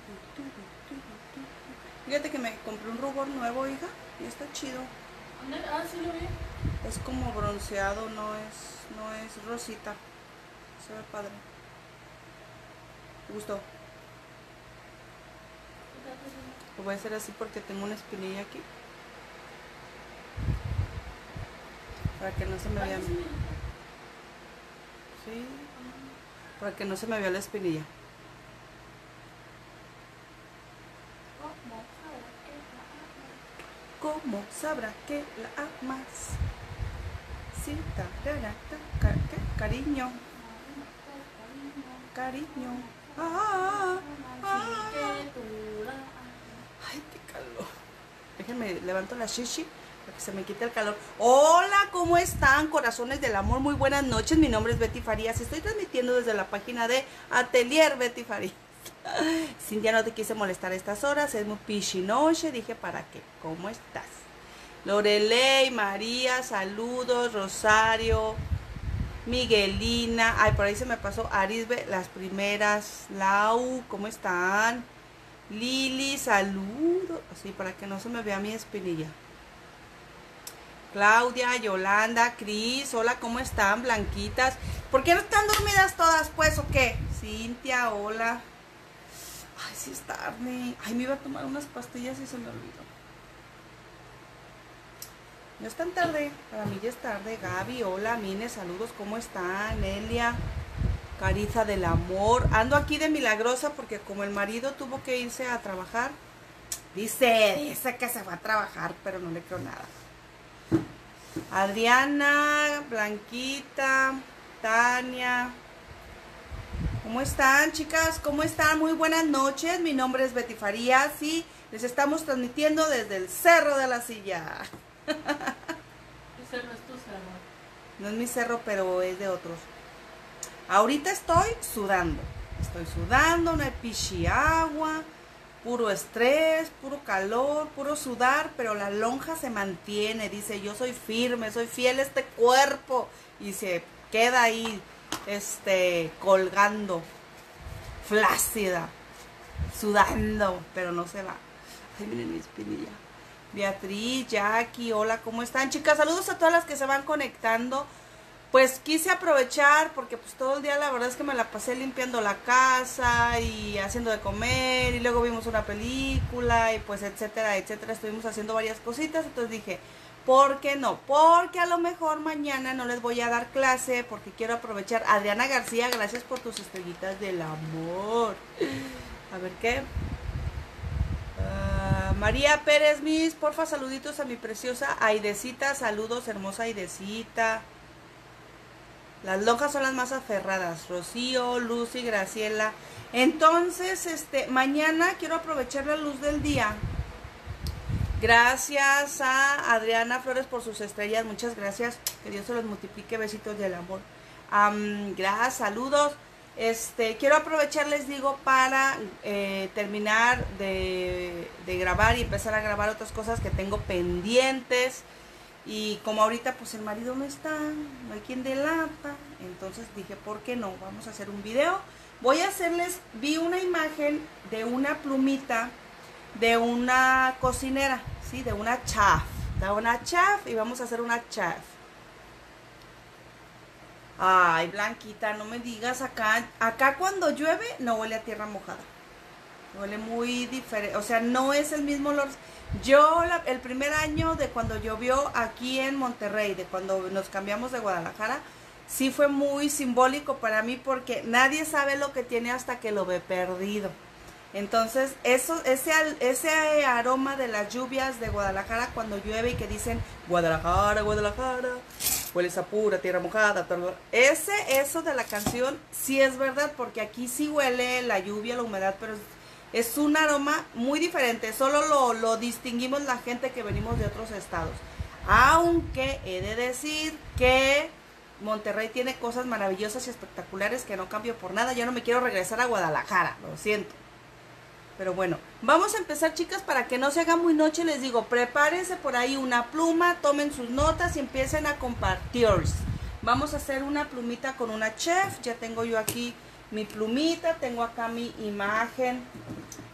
Fíjate que me compré un rubor nuevo, hija, y está chido. Ah, sí lo vi. Es como bronceado, no es rosita. Se ve padre. ¿Te gustó? Lo voy a hacer así porque tengo una espinilla aquí. Para que no se me vea. Sí. Para que no se me vea la espinilla. ¿Cómo sabrá que la amas? Sí, ¿qué? Cariño. Cariño. Ay, qué calor. Déjenme, levanto la shishi para que se me quite el calor. Hola, ¿cómo están, corazones del amor? Muy buenas noches, mi nombre es Betty Farías. Estoy transmitiendo desde la página de Atelier Betty Farías. Cintia, no te quise molestar a estas horas, es muy pichinoche. Dije, ¿para qué? ¿Cómo estás? Lorelei, María, saludos. Rosario, Miguelina, ay, por ahí se me pasó Arisbe, las primeras. Lau, ¿cómo están? Lili, saludos. Así, para que no se me vea mi espinilla. Claudia, Yolanda, Cris, hola, ¿cómo están? Blanquitas. ¿Por qué no están dormidas todas, pues, o qué? Cintia, hola. Ay, sí es tarde. Ay, me iba a tomar unas pastillas y se me olvidó. No es tan tarde, para mí ya es tarde. Gaby, hola, Mine, saludos, ¿cómo están? Elia, Cariza del amor. Ando aquí de milagrosa porque como el marido tuvo que irse a trabajar, dice que se va a trabajar, pero no le creo nada. Adriana, Blanquita, Tania. ¿Cómo están, chicas? ¿Cómo están? Muy buenas noches. Mi nombre es Betty Farías y les estamos transmitiendo desde el Cerro de la Silla. Ese no es tu cerro. No es mi cerro, pero es de otros. Ahorita estoy sudando. No hay pichi agua, puro estrés, puro calor, puro sudar, pero la lonja se mantiene. Dice, yo soy firme, soy fiel a este cuerpo. Y se queda ahí, colgando, flácida, sudando, pero no se va. Ay, miren mi espinilla. Beatriz, Jackie, hola, ¿cómo están, chicas? Saludos a todas las que se van conectando. Pues quise aprovechar porque pues todo el día la verdad es que me la pasé limpiando la casa y haciendo de comer y luego vimos una película y pues etcétera, etcétera. Estuvimos haciendo varias cositas, entonces dije, ¿por qué no? Porque a lo mejor mañana no les voy a dar clase porque quiero aprovechar. Adriana García, gracias por tus estrellitas del amor. A ver qué. María Pérez Miss, porfa, saluditos a mi preciosa Aidecita. Saludos, hermosa Aidecita. Las lonjas son las más aferradas. Rocío, Lucy, Graciela. Entonces, mañana quiero aprovechar la luz del día. Gracias a Adriana Flores por sus estrellas. Muchas gracias. Que Dios se los multiplique. Besitos del amor. Gracias, saludos. Quiero aprovechar, les digo, para terminar de grabar y empezar a grabar otras cosas que tengo pendientes. Y como ahorita pues el marido no está, no hay quien delata, entonces dije, ¿por qué no? Vamos a hacer un video. Voy a hacerles, vi una imagen de una plumita de una cocinera, ¿sí? De una chef, y vamos a hacer una chef. Ay, Blanquita, no me digas, acá cuando llueve no huele a tierra mojada. Huele muy diferente, o sea, no es el mismo olor. Yo el primer año de cuando llovió aquí en Monterrey, de cuando nos cambiamos de Guadalajara, sí fue muy simbólico para mí porque nadie sabe lo que tiene hasta que lo ve perdido. Entonces, ese aroma de las lluvias de Guadalajara cuando llueve y que dicen Guadalajara, Guadalajara, hueles a pura tierra mojada. Eso de la canción sí es verdad porque aquí sí huele la lluvia, la humedad, pero es un aroma muy diferente. Solo lo distinguimos la gente que venimos de otros estados. Aunque he de decir que Monterrey tiene cosas maravillosas y espectaculares que no cambio por nada. Yo no me quiero regresar a Guadalajara, lo siento. Pero bueno, vamos a empezar, chicas, para que no se haga muy noche. Les digo, prepárense por ahí una pluma, tomen sus notas y empiecen a compartir. Vamos a hacer una plumita con una chef. Ya tengo yo aquí mi plumita, tengo acá mi imagen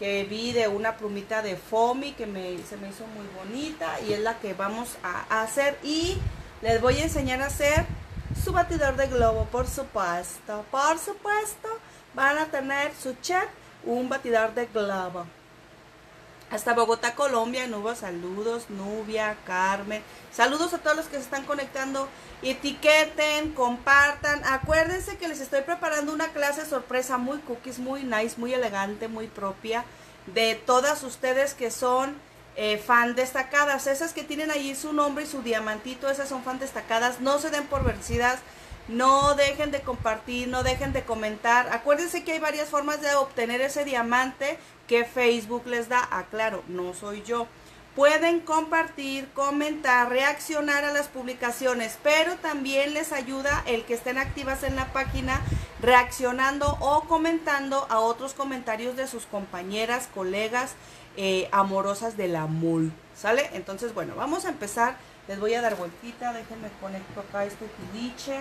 que vi de una plumita de foamy que se me hizo muy bonita y es la que vamos a hacer. Y les voy a enseñar a hacer su batidor de globo, por supuesto. Por supuesto, van a tener su chef, un batidor de globo. Hasta Bogotá, Colombia, Nuba, saludos, Nubia, Carmen. Saludos a todos los que se están conectando. Etiqueten, compartan. Acuérdense que les estoy preparando una clase sorpresa muy cookies, muy nice, muy elegante, muy propia. De todas ustedes que son fan destacadas. Esas que tienen allí su nombre y su diamantito, esas son fan destacadas. No se den por vencidas. No dejen de compartir, no dejen de comentar. Acuérdense que hay varias formas de obtener ese diamante que Facebook les da. Aclaro, no soy yo. Pueden compartir, comentar, reaccionar a las publicaciones, pero también les ayuda el que estén activas en la página, reaccionando o comentando a otros comentarios de sus compañeras, colegas, amorosas del amor. ¿Sale? Entonces, bueno, vamos a empezar. Les voy a dar vueltita. Déjenme conecto acá este piliche.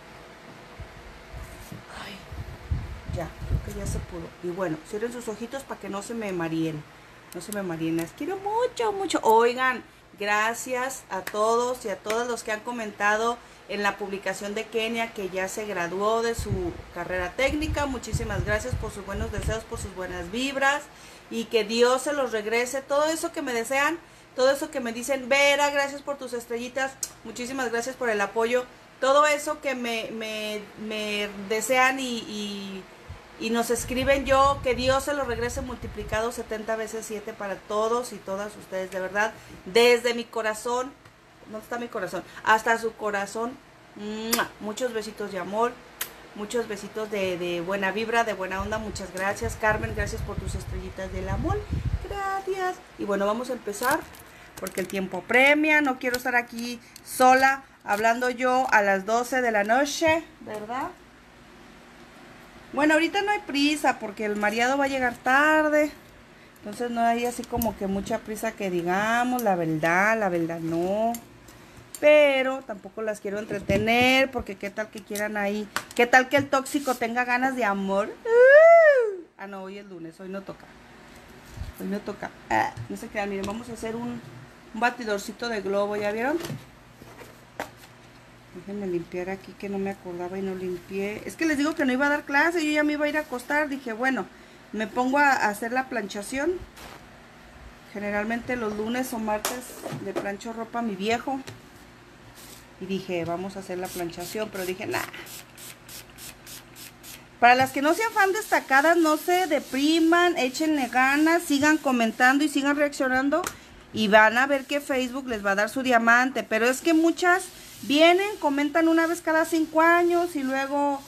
Ay, ya, creo que ya se pudo. Y bueno, cierren sus ojitos para que no se me mareen. No se me mareen. Las quiero mucho, mucho. Oigan, gracias a todos y a todos los que han comentado en la publicación de Kenia que ya se graduó de su carrera técnica. Muchísimas gracias por sus buenos deseos, por sus buenas vibras. Y que Dios se los regrese. Todo eso que me desean, todo eso que me dicen, Vera, gracias por tus estrellitas. Muchísimas gracias por el apoyo. Todo eso que me desean y nos escriben, yo, que Dios se lo regrese multiplicado 70 veces 7 para todos y todas ustedes, de verdad, desde mi corazón, ¿dónde está mi corazón? Hasta su corazón, ¡mua! Muchos besitos de amor, muchos besitos de buena vibra, de buena onda, muchas gracias, Carmen, gracias por tus estrellitas del amor, gracias. Y bueno, vamos a empezar, porque el tiempo premia, no quiero estar aquí sola, hablando yo a las 12 de la noche, ¿verdad? Bueno, ahorita no hay prisa porque el mareado va a llegar tarde. Entonces no hay así como que mucha prisa que digamos, la verdad no. Pero tampoco las quiero entretener porque qué tal que quieran ahí. ¿Qué tal que el tóxico tenga ganas de amor? Ah, no, hoy es lunes, hoy no toca. Hoy no toca. No se crean, miren, vamos a hacer un batidorcito de globo, ¿ya vieron? Déjenme limpiar aquí que no me acordaba y no limpié. Es que les digo que no iba a dar clase, yo ya me iba a ir a acostar. Dije, bueno, me pongo a hacer la planchación. Generalmente los lunes o martes le plancho ropa a mi viejo. Y dije, vamos a hacer la planchación, pero dije, nah. Para las que no sean fan destacadas, no se depriman, échenle ganas, sigan comentando y sigan reaccionando. Y van a ver que Facebook les va a dar su diamante. Pero es que muchas vienen, comentan una vez cada 5 años y luego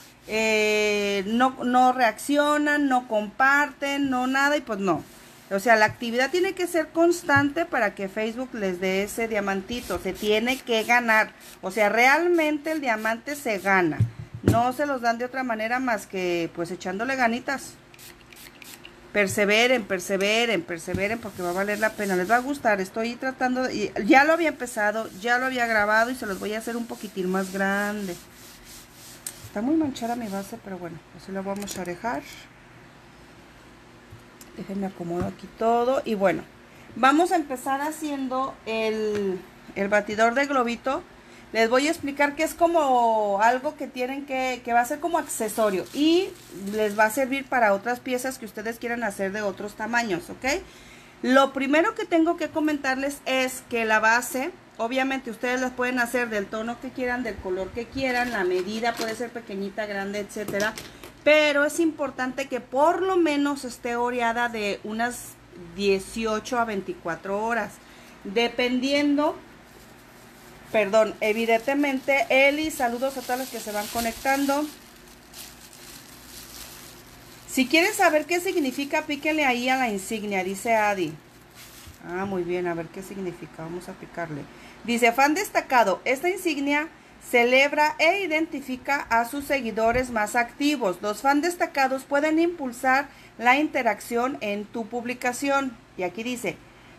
no reaccionan, no comparten, no nada y pues no. O sea, la actividad tiene que ser constante para que Facebook les dé ese diamantito. Se tiene que ganar. O sea, realmente el diamante se gana. No se los dan de otra manera más que pues echándole ganitas. Perseveren, perseveren, perseveren porque va a valer la pena. Les va a gustar. Estoy tratando, ya lo había empezado, ya lo había grabado y se los voy a hacer un poquitín más grande. Está muy manchada mi base, pero bueno, así lo vamos a dejar. Déjenme acomodo aquí todo. Y bueno, vamos a empezar haciendo el batidor de globito. Les voy a explicar que es como algo que tienen que va a ser como accesorio. Y les va a servir para otras piezas que ustedes quieran hacer de otros tamaños, ¿ok? Lo primero que tengo que comentarles es que la base, obviamente ustedes las pueden hacer del tono que quieran, del color que quieran. La medida puede ser pequeñita, grande, etcétera. Pero es importante que por lo menos esté oreada de unas 18 a 24 horas. Dependiendo, perdón, evidentemente, Eli, saludos a todos los que se van conectando. Si quieren saber qué significa, píquenle ahí a la insignia, dice Adi. Ah, muy bien, a ver qué significa, vamos a picarle. Dice, fan destacado, esta insignia celebra e identifica a sus seguidores más activos. Los fans destacados pueden impulsar la interacción en tu publicación. Y aquí dice,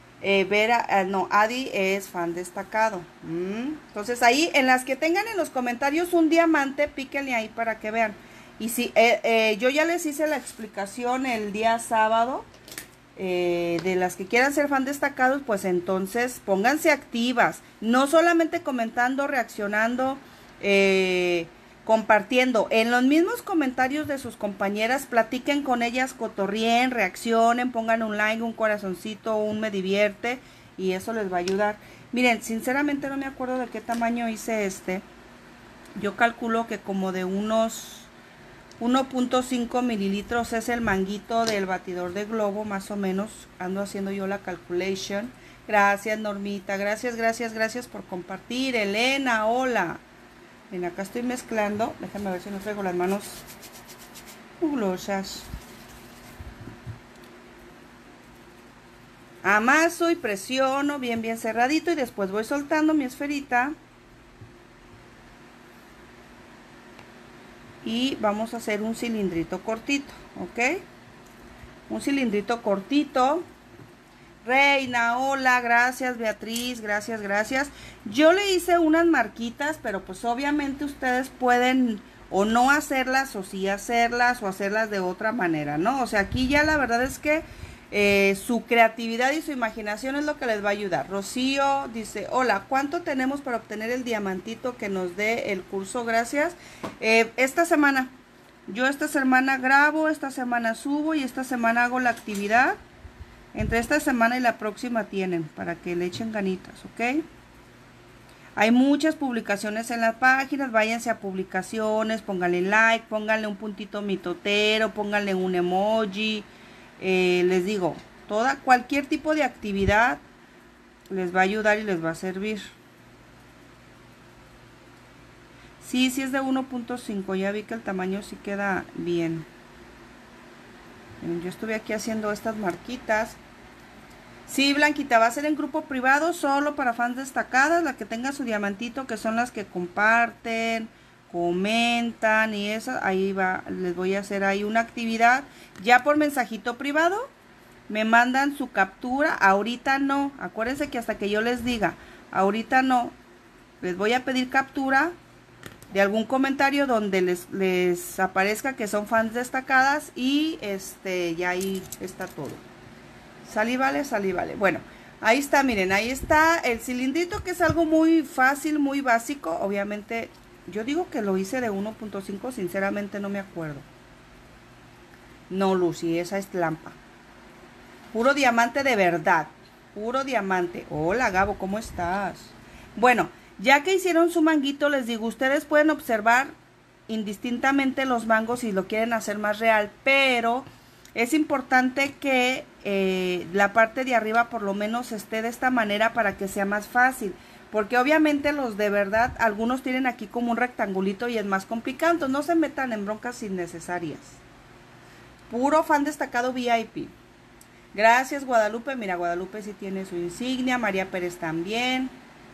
Adi es fan destacado. Entonces ahí, en las que tengan en los comentarios un diamante, píquenle ahí para que vean. Y si yo ya les hice la explicación el día sábado de las que quieran ser fan destacados, pues entonces pónganse activas, no solamente comentando, reaccionando, compartiendo. En los mismos comentarios de sus compañeras, platiquen con ellas, cotorrien, reaccionen, pongan un like, un corazoncito, un me divierte, y eso les va a ayudar. Miren, sinceramente no me acuerdo de qué tamaño hice este. Yo calculo que como de unos 1.5 mililitros es el manguito del batidor de globo, más o menos. Ando haciendo yo la calculation. Gracias, Normita. Gracias, gracias, gracias por compartir. Elena, hola. Ven, acá estoy mezclando. Déjenme ver si no traigo las manos glosas. Amaso y presiono bien, bien cerradito. Y después voy soltando mi esferita. Y vamos a hacer un cilindrito cortito, ¿ok? Un cilindrito cortito. Reina, hola, gracias Beatriz, gracias, gracias. Yo le hice unas marquitas, pero pues obviamente ustedes pueden o no hacerlas, o sí hacerlas, o hacerlas de otra manera, ¿no? O sea, aquí ya la verdad es que su creatividad y su imaginación es lo que les va a ayudar. Rocío dice, hola, ¿cuánto tenemos para obtener el diamantito que nos dé el curso? Gracias. Esta semana, yo esta semana grabo, esta semana subo y esta semana hago la actividad. Entre esta semana y la próxima tienen, para que le echen ganitas, ¿ok? Hay muchas publicaciones en las páginas, váyanse a publicaciones, pónganle like, pónganle un puntito mitotero, pónganle un emoji. Les digo, cualquier tipo de actividad les va a ayudar y les va a servir. Sí, sí es de 1.5, ya vi que el tamaño sí queda bien. Yo estuve aquí haciendo estas marquitas. Sí, Blanquita, va a ser en grupo privado, solo para fans destacadas, la que tenga su diamantito, que son las que comparten, comentan y eso. Ahí va, les voy a hacer ahí una actividad. Ya por mensajito privado, me mandan su captura. Ahorita no, acuérdense que hasta que yo les diga, ahorita no, les voy a pedir captura de algún comentario donde les aparezca que son fans destacadas y ya ahí está todo. Salí, vale, salí, vale. Bueno, ahí está, miren, ahí está el cilindrito, que es algo muy fácil, muy básico. Obviamente, yo digo que lo hice de 1.5, sinceramente no me acuerdo. No, Lucy, esa es lampa. Puro diamante de verdad, puro diamante. Hola, Gabo, ¿cómo estás? Bueno, ya que hicieron su manguito, les digo, ustedes pueden observar indistintamente los mangos si lo quieren hacer más real, pero es importante que la parte de arriba por lo menos esté de esta manera para que sea más fácil, porque obviamente los de verdad, algunos tienen aquí como un rectangulito y es más complicado, entonces no se metan en broncas innecesarias. Puro fan destacado VIP. Gracias, Guadalupe. Mira, Guadalupe sí tiene su insignia, María Pérez también.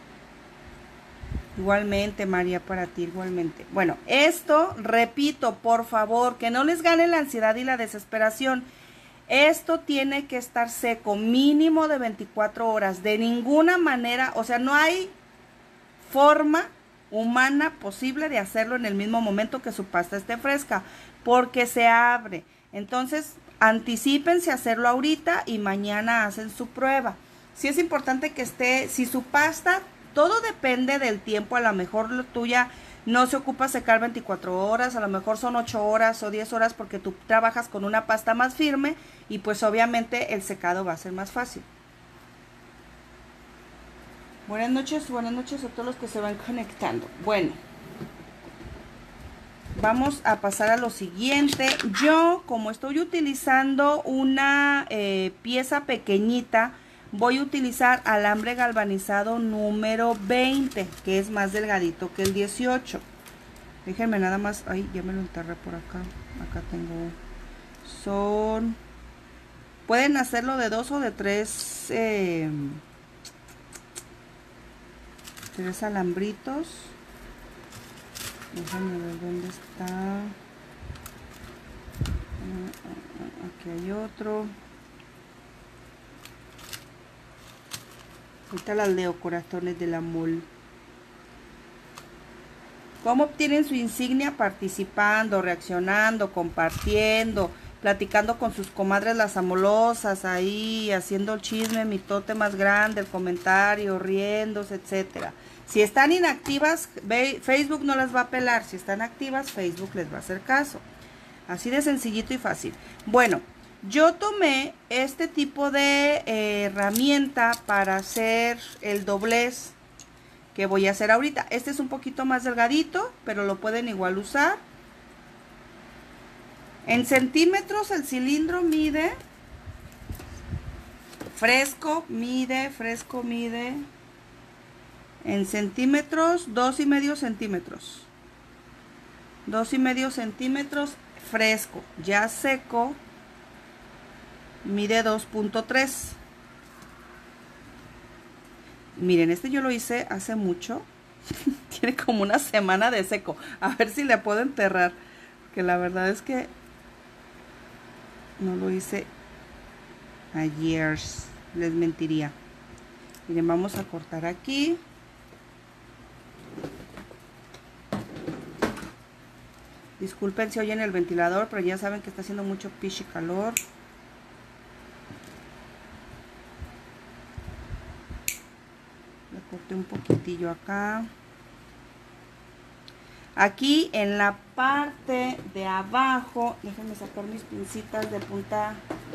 Igualmente, María, para ti, igualmente. Bueno, esto, repito, por favor, que no les gane la ansiedad y la desesperación. Esto tiene que estar seco, mínimo de 24 horas. De ninguna manera, o sea, no hay forma humana posible de hacerlo en el mismo momento que su pasta esté fresca, porque se abre. Entonces, anticípense a hacerlo ahorita y mañana hacen su prueba. Sí es importante que esté, si su pasta... Todo depende del tiempo, a lo mejor lo tuya no se ocupa secar 24 horas, a lo mejor son 8 horas o 10 horas porque tú trabajas con una pasta más firme y pues obviamente el secado va a ser más fácil. Buenas noches a todos los que se van conectando. Bueno, vamos a pasar a lo siguiente. Yo, como estoy utilizando una pieza pequeñita, voy a utilizar alambre galvanizado número 20, que es más delgadito que el 18. Déjenme nada más, ay, ya me lo enterré por acá. Acá tengo, pueden hacerlo de 2 o de 3, 3 alambritos. Déjenme ver dónde está. Aquí hay otro. Ahorita las leo, corazones del amor. ¿Cómo obtienen su insignia? Participando, reaccionando, compartiendo. platicando con sus comadres las amolosas, ahí haciendo el chisme, mitote más grande, el comentario, riéndose, etcétera. Si están inactivas, Facebook no las va a pelar. Si están activas, Facebook les va a hacer caso. Así de sencillito y fácil. Bueno, yo tomé este tipo de herramienta para hacer el doblez que voy a hacer ahorita. Este es un poquito más delgadito, pero lo pueden igual usar. En centímetros el cilindro mide, fresco mide, en centímetros, 2,5 centímetros. 2,5 centímetros fresco. Ya seco, mide 2,3. Miren, este yo lo hice hace mucho. Tiene como una semana de seco. A ver si le puedo enterrar. Que la verdad es que no lo hice ayer. Les mentiría. Miren, vamos a cortar aquí. Disculpen si oyen el ventilador, pero ya saben que está haciendo mucho pichi calor. Le corté un poquitillo acá. Aquí en la parte de abajo, déjenme sacar mis pincitas de punta.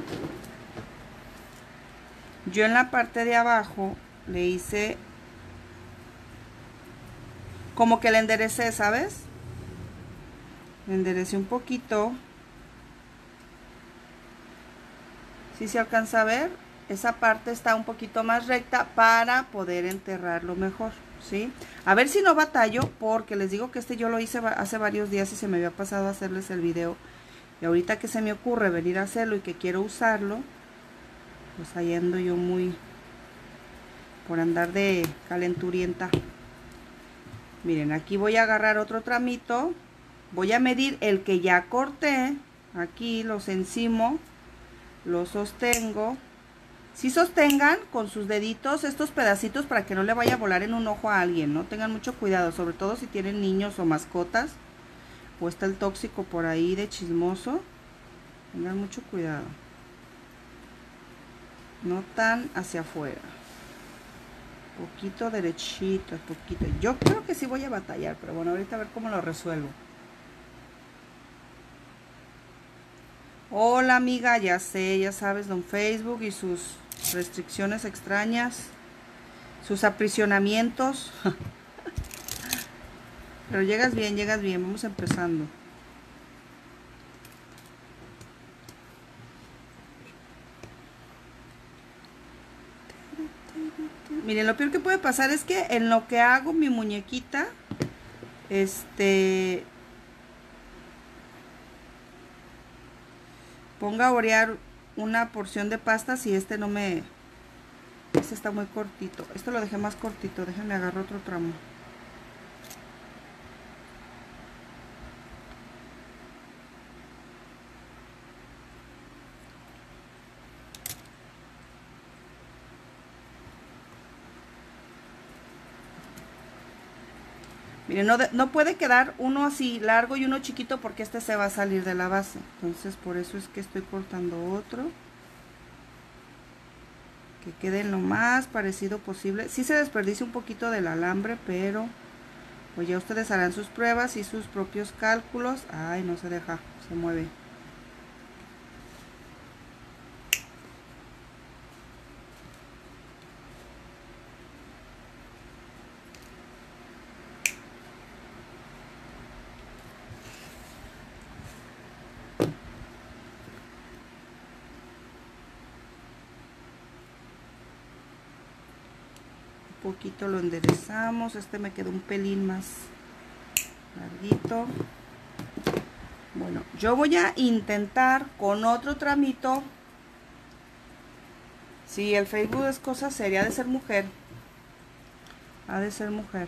Yo en la parte de abajo le hice como que le enderecé, ¿sabes? Le enderecé un poquito. ¿Sí se alcanza a ver? Esa parte está un poquito más recta para poder enterrarlo mejor, ¿sí? A ver si no batallo, porque les digo que este yo lo hice hace varios días y se me había pasado a hacerles el video. Y ahorita que se me ocurre venir a hacerlo y que quiero usarlo, pues ahí ando yo muy por andar de calenturienta. Miren, aquí voy a agarrar otro tramito. Voy a medir el que ya corté. Aquí los encimo, los sostengo. Si sostengan con sus deditos estos pedacitos para que no le vaya a volar en un ojo a alguien, ¿no? Tengan mucho cuidado, sobre todo si tienen niños o mascotas. O está el tóxico por ahí de chismoso. Tengan mucho cuidado. No tan hacia afuera. Poquito derechito, poquito. Yo creo que sí voy a batallar, pero bueno, ahorita a ver cómo lo resuelvo. Hola amiga, ya sé, ya sabes, don Facebook y sus restricciones extrañas, sus aprisionamientos. Pero llegas bien, vamos empezando. Miren, lo peor que puede pasar es que en lo que hago mi muñequita, ponga a orear una porción de pastas y este no me... Este está muy cortito. Esto lo dejé más cortito. Déjenme agarrar otro tramo. Miren, no puede quedar uno así largo y uno chiquito porque este se va a salir de la base. Entonces por eso es que estoy cortando otro. Que quede lo más parecido posible. Sí se desperdicia un poquito del alambre, pero pues ya ustedes harán sus pruebas y sus propios cálculos. Ay, no se deja, se mueve. Poquito lo enderezamos. Este me quedó un pelín más larguito. Bueno, yo voy a intentar con otro tramito. Sí, el Facebook es cosa seria. Ha de ser mujer. Ha de ser mujer.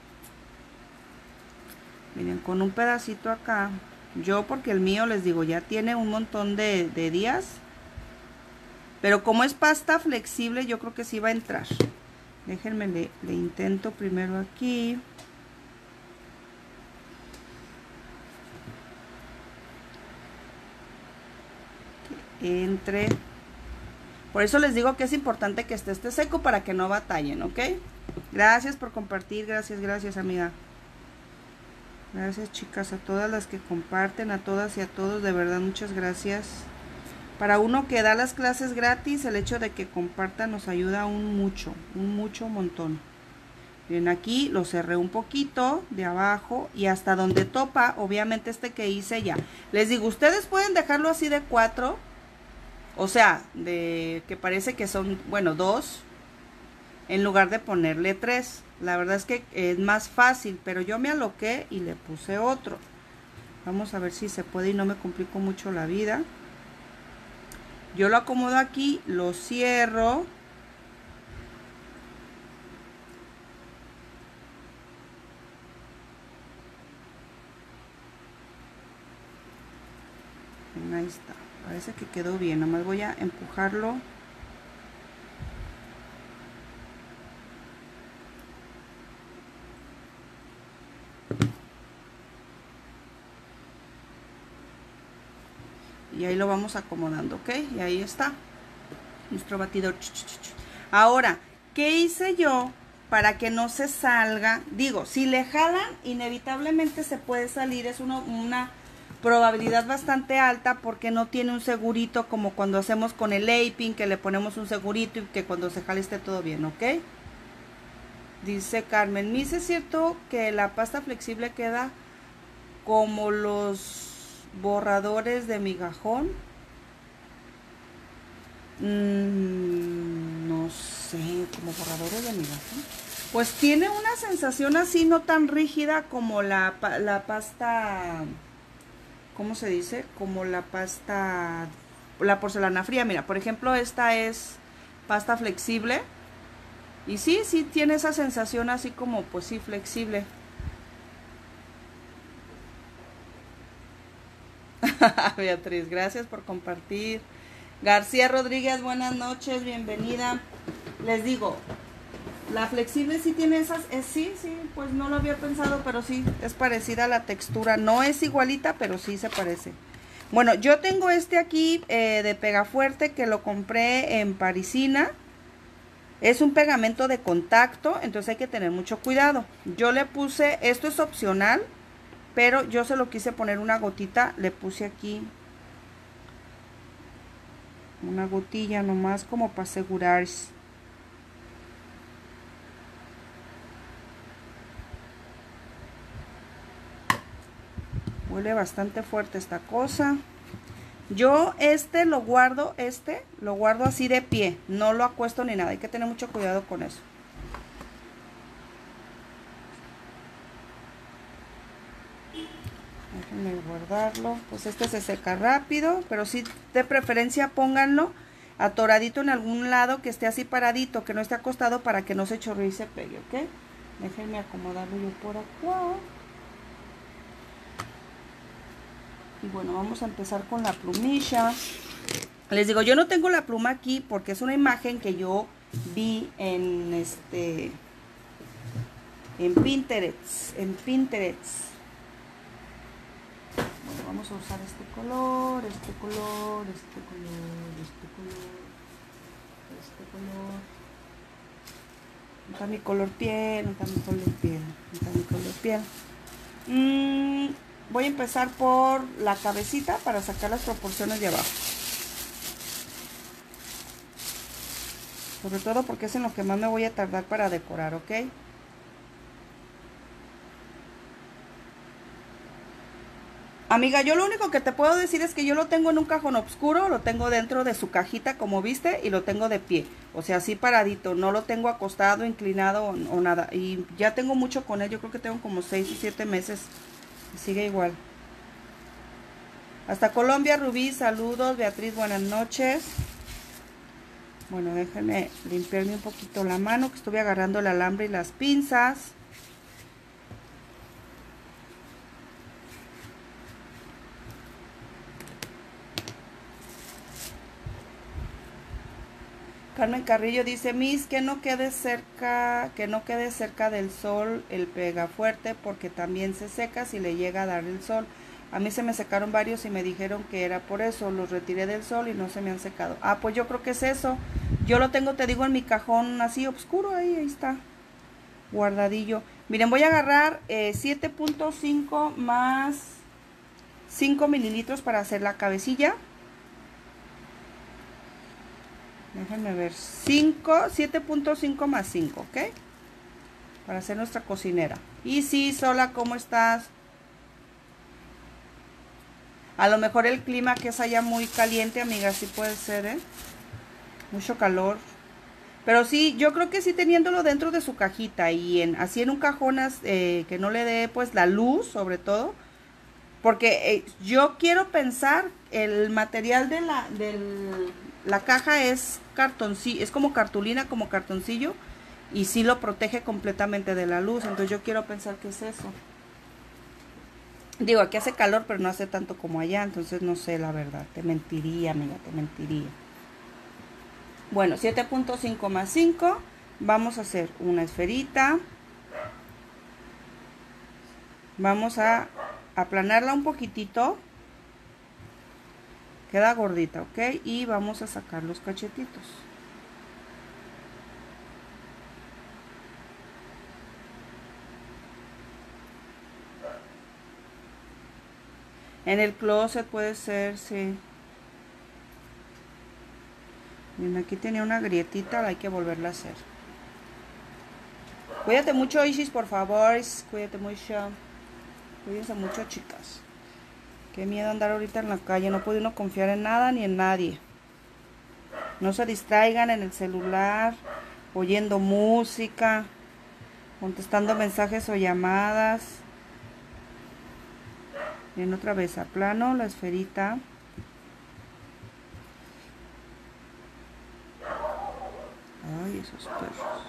Miren, con un pedacito acá. Yo porque el mío, les digo, ya tiene un montón de días. Pero como es pasta flexible, yo creo que sí va a entrar. Déjenme, le intento primero aquí. entre. Por eso les digo que es importante que esté seco para que no batallen, ¿ok? Gracias por compartir, gracias amiga. Gracias chicas, a todas las que comparten, a todas y a todos, de verdad muchas gracias. Para uno que da las clases gratis, el hecho de que compartan nos ayuda un mucho montón. Bien, aquí lo cerré un poquito de abajo y hasta donde topa, obviamente este que hice ya. Les digo, ustedes pueden dejarlo así de 4, o sea, de que parece que son, bueno, 2, en lugar de ponerle 3. La verdad es que es más fácil, pero yo me aloqué y le puse otro. Vamos a ver si se puede y no me complico mucho la vida. Yo lo acomodo aquí, lo cierro. Ahí está, parece que quedó bien, nada más voy a empujarlo. Y ahí lo vamos acomodando, ¿ok? Y ahí está nuestro batidor. Ahora, ¿qué hice yo para que no se salga? Digo, si le jalan, inevitablemente se puede salir. Es una probabilidad bastante alta porque no tiene un segurito como cuando hacemos con el aping, que le ponemos un segurito y que cuando se jale esté todo bien, ¿ok? Dice Carmen, Miss, ¿es cierto que la pasta flexible queda como los borradores de migajón? No sé, como borradores de migajón. Pues tiene una sensación así, no tan rígida como la pasta, ¿cómo se dice? Como la pasta, la porcelana fría. Mira, por ejemplo, esta es pasta flexible. Y sí tiene esa sensación así como, pues sí, flexible. Beatriz, gracias por compartir. García Rodríguez, buenas noches, bienvenida. Les digo, la flexible sí tiene esas, sí, pues no lo había pensado, pero sí, es parecida a la textura. No es igualita, pero sí se parece. Bueno, yo tengo este aquí de Pegafuerte que lo compré en Parisina. Es un pegamento de contacto, entonces hay que tener mucho cuidado. Yo le puse, esto es opcional, pero yo se lo quise poner una gotita, le puse aquí una gotilla nomás como para asegurarse. Huele bastante fuerte esta cosa. Yo lo guardo así de pie, no lo acuesto ni nada, hay que tener mucho cuidado con eso. Déjenme guardarlo, pues este se seca rápido, pero sí de preferencia pónganlo atoradito en algún lado que esté así paradito, que no esté acostado para que no se chorree y se pegue, ¿ok? Déjenme acomodarlo yo por acá. Y bueno, vamos a empezar con la plumilla. Les digo, yo no tengo la pluma aquí porque es una imagen que yo vi en Pinterest. Bueno, vamos a usar este color. ¿Dónde está mi color piel? Voy a empezar por la cabecita para sacar las proporciones de abajo. Sobre todo porque es en lo que más me voy a tardar para decorar, ¿ok? Amiga, yo lo único que te puedo decir es que yo lo tengo en un cajón oscuro, lo tengo dentro de su cajita como viste y lo tengo de pie, o sea, así paradito, no lo tengo acostado, inclinado o nada. Y ya tengo mucho con él, yo creo que tengo como 6 o 7 meses y sigue igual. Hasta Colombia, Rubí, saludos. Beatriz, buenas noches. Bueno, déjenme limpiarme un poquito la mano, que estuve agarrando el alambre y las pinzas. Carmen Carrillo dice, Miss, que no quede cerca del sol el pegafuerte, porque también se seca si le llega a dar el sol. A mí se me secaron varios y me dijeron que era por eso. Los retiré del sol y no se me han secado. Ah, pues yo creo que es eso. Yo lo tengo, te digo, en mi cajón así oscuro. Ahí está. Guardadillo. Miren, voy a agarrar 7.5 más 5 mililitros para hacer la cabecilla. Déjenme ver. 7.5 más 5, ¿ok? Para hacer nuestra cocinera. Y sí, Sola, ¿cómo estás? A lo mejor el clima que es allá muy caliente, amiga, sí puede ser, ¿eh? Mucho calor. Pero sí, yo creo que sí teniéndolo dentro de su cajita y así en un cajón que no le dé pues la luz, sobre todo. Porque yo quiero pensar, el material de la caja es cartoncillo, es como cartulina, como cartoncillo. Y sí lo protege completamente de la luz. Entonces yo quiero pensar que es eso. Digo, aquí hace calor, pero no hace tanto como allá, entonces no sé la verdad. Te mentiría, amiga, te mentiría. Bueno, 7.5 más 5. Vamos a hacer una esferita. Vamos a aplanarla un poquitito. Queda gordita, ¿ok? Y vamos a sacar los cachetitos. En el closet puede ser, sí. Miren, aquí tenía una grietita, hay que volverla a hacer. Cuídate mucho, Isis, por favor. Cuídate mucho. Cuídense mucho, chicas. Qué miedo andar ahorita en la calle. No puede uno confiar en nada ni en nadie. No se distraigan en el celular, oyendo música, contestando mensajes o llamadas. Bien, otra vez aplano la esferita. Ay, esos perros.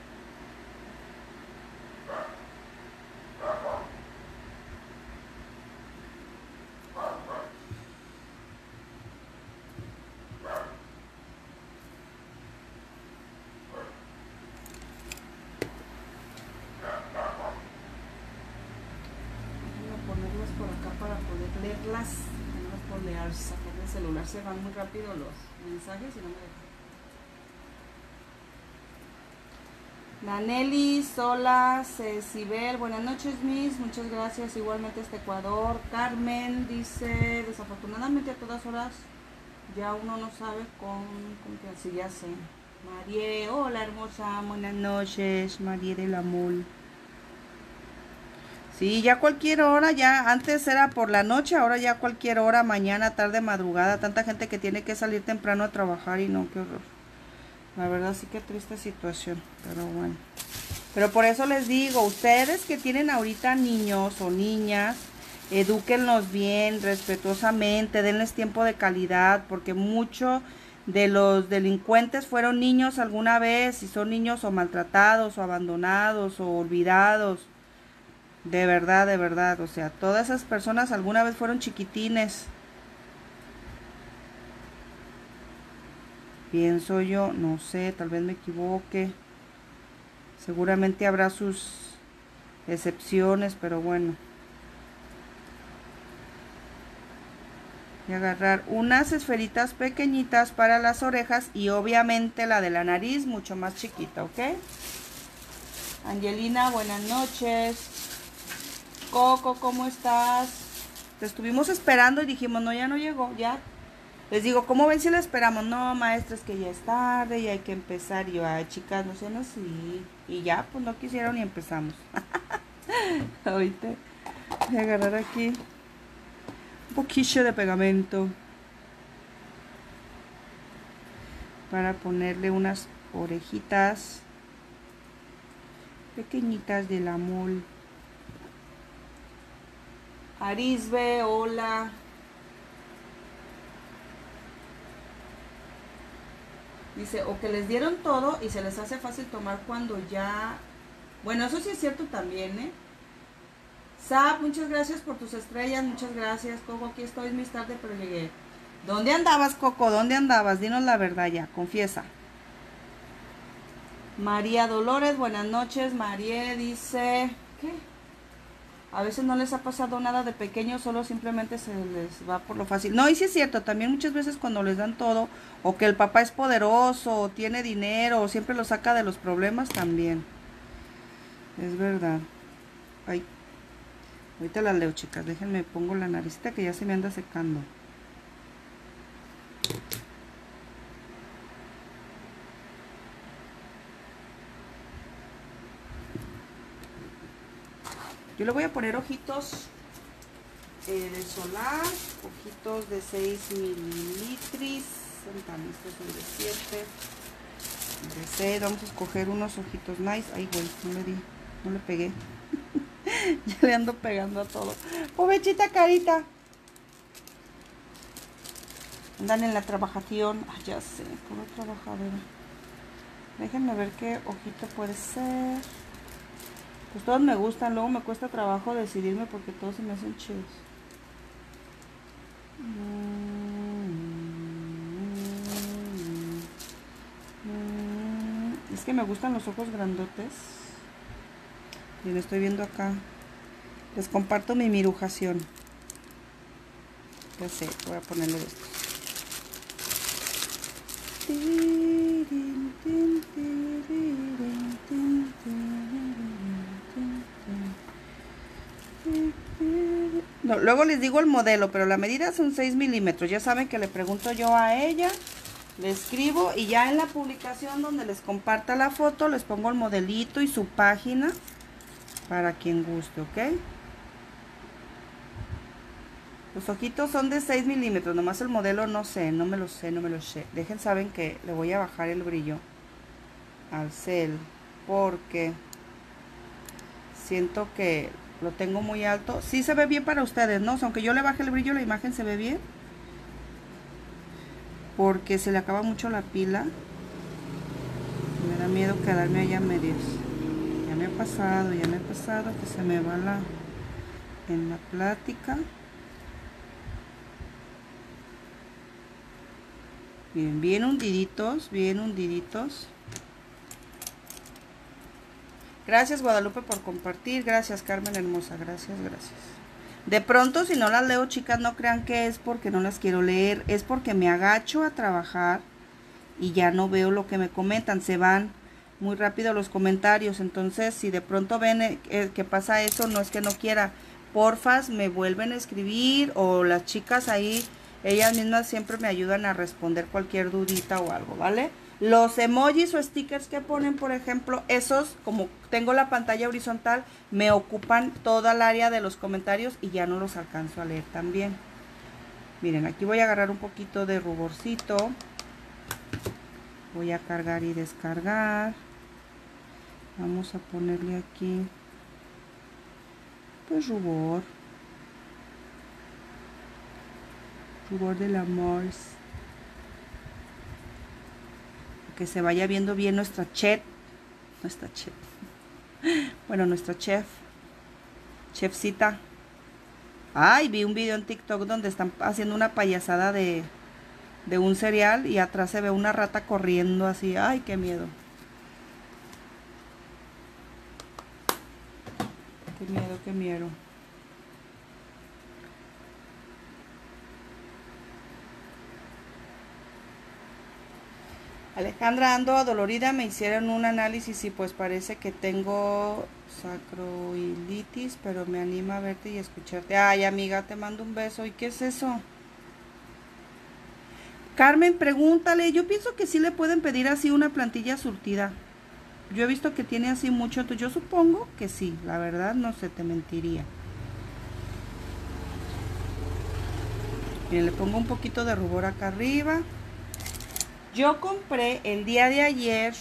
Voy a ponerlas por acá para poder leerlas. No las puedo leer, sacar el celular, se van muy rápido los mensajes y no me dejan. Naneli, Sola, Cecibel, buenas noches, Miss, muchas gracias, igualmente este Ecuador. Carmen dice, desafortunadamente a todas horas ya uno no sabe con qué así, ya sé. Marie, hola hermosa, buenas noches, Marie del Amor. Sí, ya cualquier hora, ya antes era por la noche, ahora ya cualquier hora, mañana, tarde, madrugada, tanta gente que tiene que salir temprano a trabajar y no, qué horror. La verdad sí que triste situación, pero bueno. Pero por eso les digo, ustedes que tienen ahorita niños o niñas, edúquenlos bien, respetuosamente, denles tiempo de calidad, porque muchos de los delincuentes fueron niños alguna vez, y son niños o maltratados, o abandonados, o olvidados. De verdad, o sea, todas esas personas alguna vez fueron chiquitines. Pienso yo, no sé, tal vez me equivoque. Seguramente habrá sus excepciones, pero bueno. Voy a agarrar unas esferitas pequeñitas para las orejas y obviamente la de la nariz mucho más chiquita, ¿ok? Angelina, buenas noches. Coco, ¿cómo estás? Te estuvimos esperando y dijimos, no, ya no llegó, ya. Les digo, ¿cómo ven si la esperamos? No, maestra, es que ya es tarde y hay que empezar. Y yo, ay, chicas, no sean así. Y ya, pues no quisieron y empezamos. Ahorita voy a agarrar aquí un poquillo de pegamento para ponerle unas orejitas pequeñitas de la mol. Arisbe, hola. Dice, o que les dieron todo y se les hace fácil tomar cuando ya... Bueno, eso sí es cierto también, ¿eh? Zap, muchas gracias por tus estrellas, muchas gracias. Coco, aquí estoy, muy tarde, pero llegué. ¿Dónde andabas, Coco? ¿Dónde andabas? Dinos la verdad ya, confiesa. María Dolores, buenas noches. María dice... ¿Qué? A veces no les ha pasado nada de pequeño, solo simplemente se les va por lo fácil. No, y sí es cierto, también muchas veces cuando les dan todo, o que el papá es poderoso, o tiene dinero, o siempre lo saca de los problemas, también. Es verdad. Ay, ahorita las leo, chicas. Déjenme, pongo la naricita que ya se me anda secando. Yo le voy a poner ojitos de solar, ojitos de 6 mililitros, estos son de 7, de 6, vamos a escoger unos ojitos nice. Ay, güey, no le pegué. Ya le ando pegando a todo. Pobrecita carita. Andan en la trabajación. Ay, ya sé, pobre trabajadora. Déjenme ver qué ojito puede ser. Pues todos me gustan, luego me cuesta trabajo decidirme porque todos se me hacen chidos. Es que me gustan los ojos grandotes. Bien, estoy viendo acá. Les comparto mi mirujación. Ya sé, voy a ponerle esto. No, luego les digo el modelo, pero la medida son 6 milímetros. Ya saben que le pregunto yo a ella, le escribo y ya en la publicación donde les comparta la foto les pongo el modelito y su página para quien guste, ¿ok? Los ojitos son de 6 milímetros, nomás el modelo no sé, no me lo sé. Dejen, saben que le voy a bajar el brillo al cel porque siento que lo tengo muy alto. Sí se ve bien para ustedes, ¿no? O sea, aunque yo le baje el brillo, la imagen se ve bien. Porque se le acaba mucho la pila. Me da miedo quedarme allá a medias. Ya me ha pasado que se me va en la plática. Bien, bien hundiditos, bien hundiditos. Gracias, Guadalupe, por compartir. Gracias, Carmen hermosa. Gracias. De pronto, si no las leo, chicas, no crean que es porque no las quiero leer. Es porque me agacho a trabajar y ya no veo lo que me comentan. Se van muy rápido los comentarios. Entonces, si de pronto ven que pasa eso, no es que no quiera. Porfas, me vuelven a escribir o las chicas ahí, ellas mismas siempre me ayudan a responder cualquier dudita o algo, ¿vale? Los emojis o stickers que ponen, por ejemplo, esos, como tengo la pantalla horizontal, me ocupan toda el área de los comentarios y ya no los alcanzo a leer también. Miren, aquí voy a agarrar un poquito de ruborcito. Voy a cargar y descargar. Vamos a ponerle aquí, pues, rubor. Rubor del amor. Que se vaya viendo bien nuestra chef. Bueno, nuestra chefcita. Ay, vi un video en TikTok donde están haciendo una payasada de un cereal y atrás se ve una rata corriendo así. Ay, qué miedo. Qué miedo. Alejandra, ando adolorida, me hicieron un análisis y pues parece que tengo sacroilitis, pero me anima a verte y escucharte. Ay, amiga, te mando un beso. ¿Y qué es eso? Carmen, pregúntale. Yo pienso que sí le pueden pedir así una plantilla surtida. Yo he visto que tiene así mucho, entonces yo supongo que sí. La verdad, no sé, te mentiría. Miren, le pongo un poquito de rubor acá arriba. Yo compré el día de ayer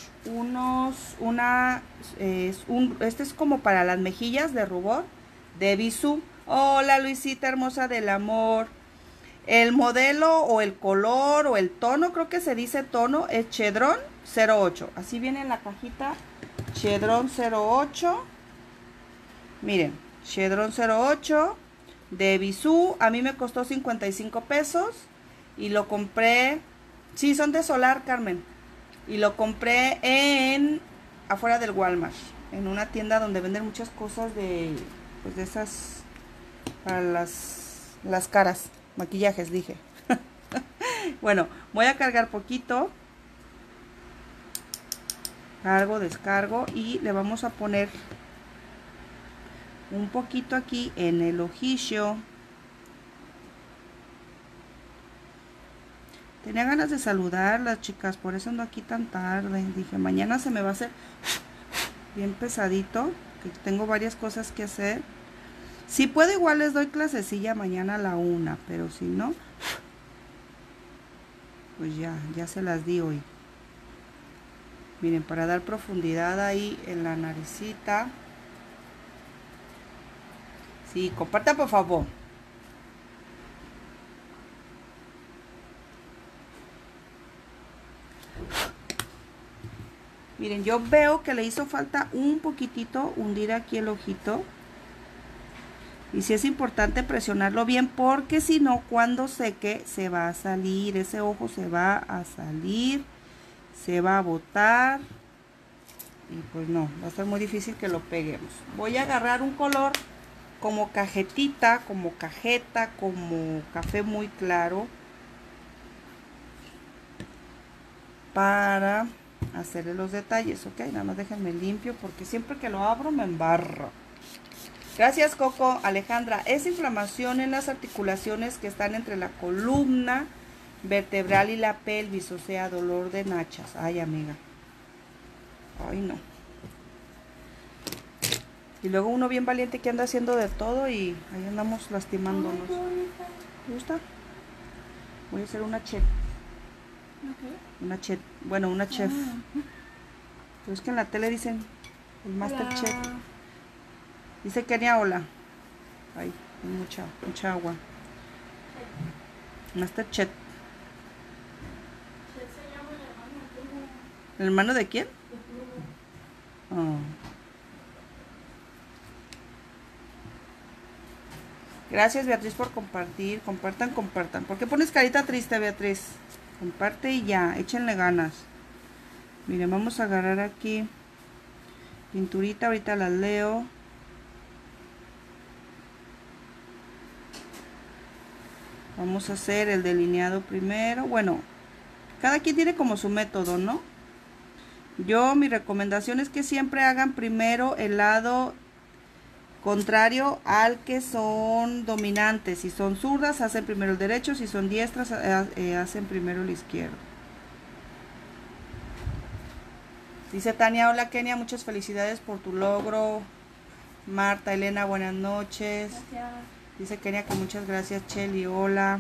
este es como para las mejillas de rubor de Bisú. Hola, Luisita hermosa del amor. El modelo o el color o el tono, creo que se dice tono, es Chedron 08. Así viene en la cajita, Chedron 08. Miren, Chedron 08 de Bisú. A mí me costó 55 pesos y lo compré. Sí, son de solar, Carmen. Y lo compré afuera del Walmart, en una tienda donde venden muchas cosas de pues de esas para las caras, maquillajes dije. Bueno, voy a cargar poquito, cargo, descargo y le vamos a poner un poquito aquí en el ojillo. Tenía ganas de saludarlas, chicas, por eso ando aquí tan tarde. Dije, mañana se me va a hacer bien pesadito, que tengo varias cosas que hacer. Si puedo, igual les doy clasecilla mañana a la 1, pero si no, pues ya se las di hoy. Miren, para dar profundidad ahí en la naricita. Sí, compartan por favor. Miren, yo veo que le hizo falta un poquitito hundir aquí el ojito. Y sí es importante presionarlo bien porque si no, cuando seque se va a salir. Ese ojo se va a salir, se va a botar. Y pues no, va a estar muy difícil que lo peguemos. Voy a agarrar un color como cajetita, como cajeta, como café muy claro. Para hacerle los detalles, ok. Nada más déjenme limpio porque siempre que lo abro me embarro. Gracias, Coco. Alejandra, es inflamación en las articulaciones que están entre la columna vertebral y la pelvis, o sea, dolor de nachas. Ay, amiga. Ay, no. Y luego uno bien valiente que anda haciendo de todo y ahí andamos lastimándonos. ¿Te gusta? Voy a hacer una chef. Una chef. Bueno, una chef. Pero es que en la tele dicen el master chef. Dice Kenia, hola. Ay, mucha agua. Master chef. ¿El hermano de quién? Oh. Gracias, Beatriz, por compartir. Compartan. ¿Por qué pones carita triste, Beatriz? Comparte y ya, échenle ganas. Miren, vamos a agarrar aquí pinturita, ahorita las leo. Vamos a hacer el delineado primero. Bueno, cada quien tiene como su método, ¿no? Mi recomendación es que siempre hagan primero el lado contrario al que son dominantes. Si son zurdas, hacen primero el derecho. Si son diestras, hacen primero el izquierdo. Dice Tania, hola Kenia, muchas felicidades por tu logro. Marta, Elena, buenas noches. Gracias. Dice Kenia que muchas gracias. Cheli, hola.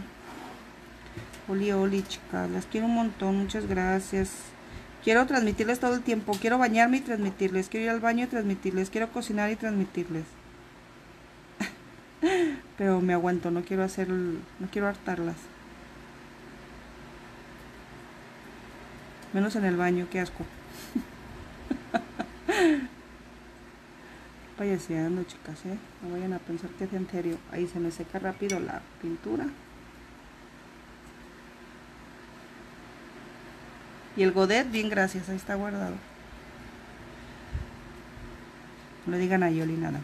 Oli, chicas, las quiero un montón, muchas gracias. Quiero transmitirles todo el tiempo. Quiero bañarme y transmitirles. Quiero ir al baño y transmitirles. Quiero cocinar y transmitirles. Pero me aguanto, no quiero hartarlas. Menos en el baño, qué asco. Payaseando, chicas, no vayan a pensar que es en serio. Ahí se me seca rápido la pintura. Y el godet, bien, gracias, ahí está guardado. No le digan a Yoli nada.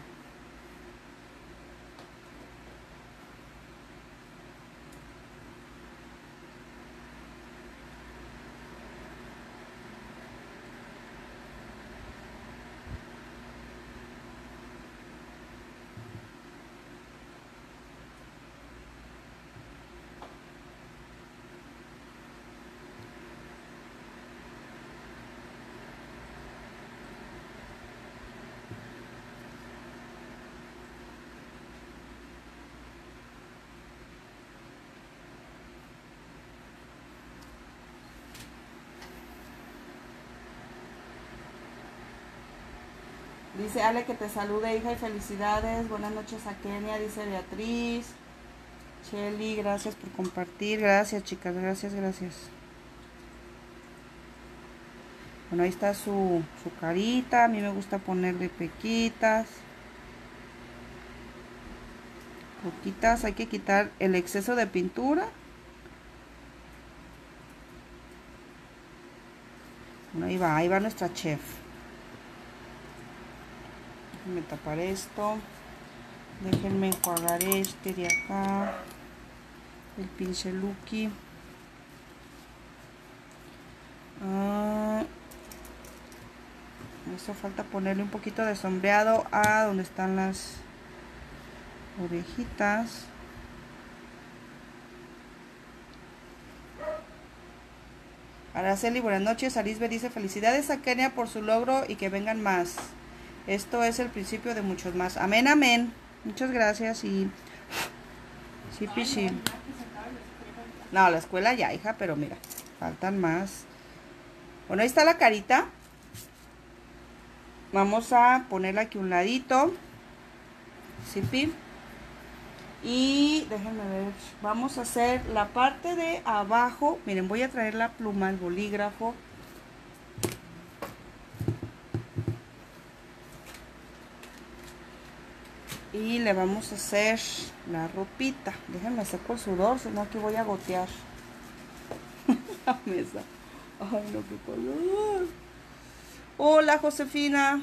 Dice Ale que te salude, hija, y felicidades. Buenas noches a Kenia, dice Beatriz. Shelly, gracias por compartir. Gracias, chicas, gracias. Bueno, ahí está su carita. A mí me gusta ponerle pequitas. Poquitas, hay que quitar el exceso de pintura. Bueno, ahí va nuestra chef. Déjame tapar esto. Déjenme enjuagar este de acá. El pinceluki. Eso falta ponerle un poquito de sombreado a donde están las orejitas. Araceli, buenas noches. Arisbe dice felicidades a Kenia por su logro y que vengan más. Esto es el principio de muchos más. Amén, amén. Muchas gracias y sí, pichi. No, la escuela ya, hija, pero mira, faltan más. Bueno, ahí está la carita. Vamos a ponerla aquí un ladito. Sí, pi. Y déjenme ver, vamos a hacer la parte de abajo. Miren, voy a traer la pluma, el bolígrafo. Y le vamos a hacer la ropita. Déjenme seco el sudor, si no aquí voy a gotear la mesa. Ay, no, qué color. Hola, Josefina.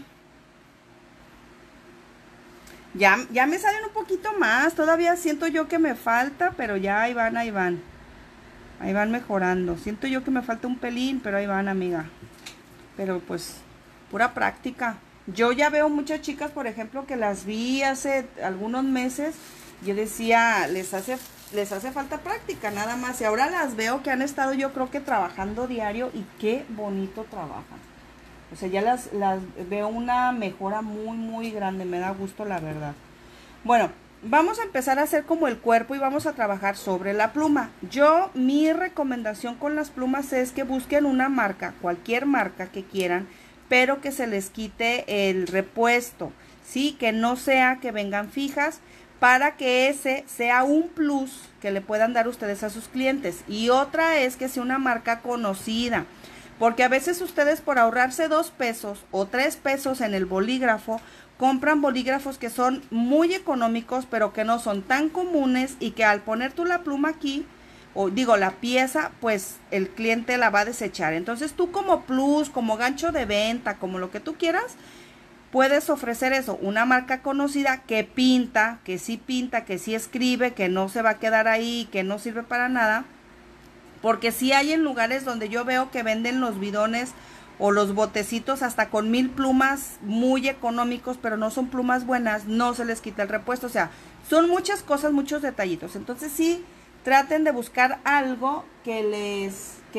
Ya me salen un poquito más. Todavía siento yo que me falta, pero ya ahí van, ahí van. Ahí van mejorando. Siento yo que me falta un pelín, pero ahí van, amiga. Pero pues, pura práctica. Yo ya veo muchas chicas, por ejemplo, que las vi hace algunos meses. Yo decía, les hace falta práctica, nada más. Y ahora las veo que han estado, yo creo que trabajando diario. Y qué bonito trabajan. O sea, ya las veo una mejora muy, muy grande. Me da gusto, la verdad. Bueno, vamos a empezar a hacer como el cuerpo y vamos a trabajar sobre la pluma. Mi recomendación con las plumas es que busquen una marca, cualquier marca que quieran, pero que se les quite el repuesto, ¿sí? Que no sea que vengan fijas, para que ese sea un plus que le puedan dar ustedes a sus clientes. Y otra es que sea una marca conocida. Porque a veces ustedes por ahorrarse 2 pesos o 3 pesos en el bolígrafo, compran bolígrafos que son muy económicos, pero que no son tan comunes y que al poner tú la pluma aquí, o digo la pieza, pues el cliente la va a desechar. Entonces tú como plus, como gancho de venta, como lo que tú quieras, puedes ofrecer eso, una marca conocida que pinta, que sí escribe, que no se va a quedar ahí, que no sirve para nada. Porque sí hay en lugares donde yo veo que venden los bidones o los botecitos hasta con 1000 plumas muy económicos, pero no son plumas buenas, no se les quita el repuesto. O sea, son muchas cosas, muchos detallitos. Entonces sí, traten de buscar algo que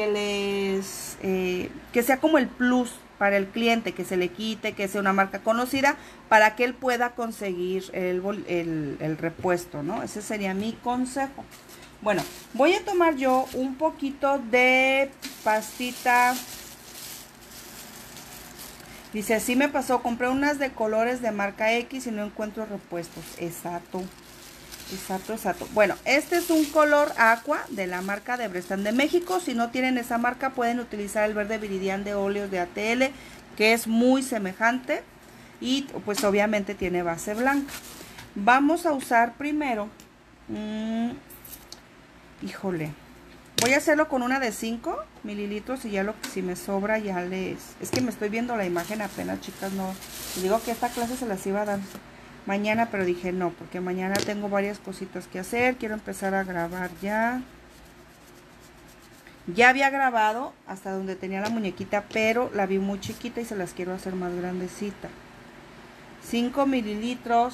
sea como el plus para el cliente, que se le quite, que sea una marca conocida, para que él pueda conseguir el repuesto, ¿no? Ese sería mi consejo. Bueno, voy a tomar yo un poquito de pastita. Dice, así me pasó, compré unas de colores de marca X y no encuentro repuestos. Exacto. Bueno, este es un color aqua de la marca de Brestan de México. Si no tienen esa marca, pueden utilizar el verde viridian de óleos de ATL, que es muy semejante. Y pues obviamente tiene base blanca. Vamos a usar primero... híjole, voy a hacerlo con una de 5 mililitros y ya si me sobra ya es que me estoy viendo la imagen apenas, chicas, no. Les digo que esta clase se las iba a dar mañana, pero dije no, porque mañana tengo varias cositas que hacer. Quiero empezar a grabar ya. Ya había grabado hasta donde tenía la muñequita, pero la vi muy chiquita y se las quiero hacer más grandecita. 5 mililitros.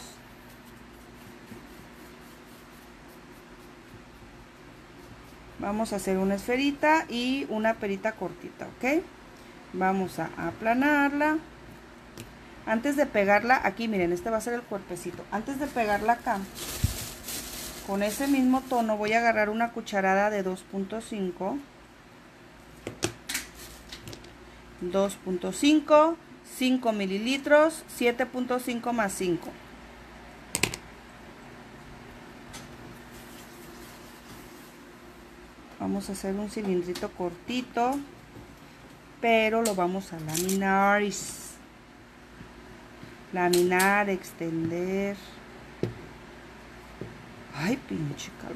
Vamos a hacer una esferita y una perita cortita, ¿ok? Vamos a aplanarla. Antes de pegarla, aquí miren, este va a ser el cuerpecito. Antes de pegarla acá, con ese mismo tono voy a agarrar una cucharada de 2.5. 2.5, 5 mililitros, 7.5 más 5. Vamos a hacer un cilindrito cortito, pero lo vamos a laminar, extender. Ay, pinche calor.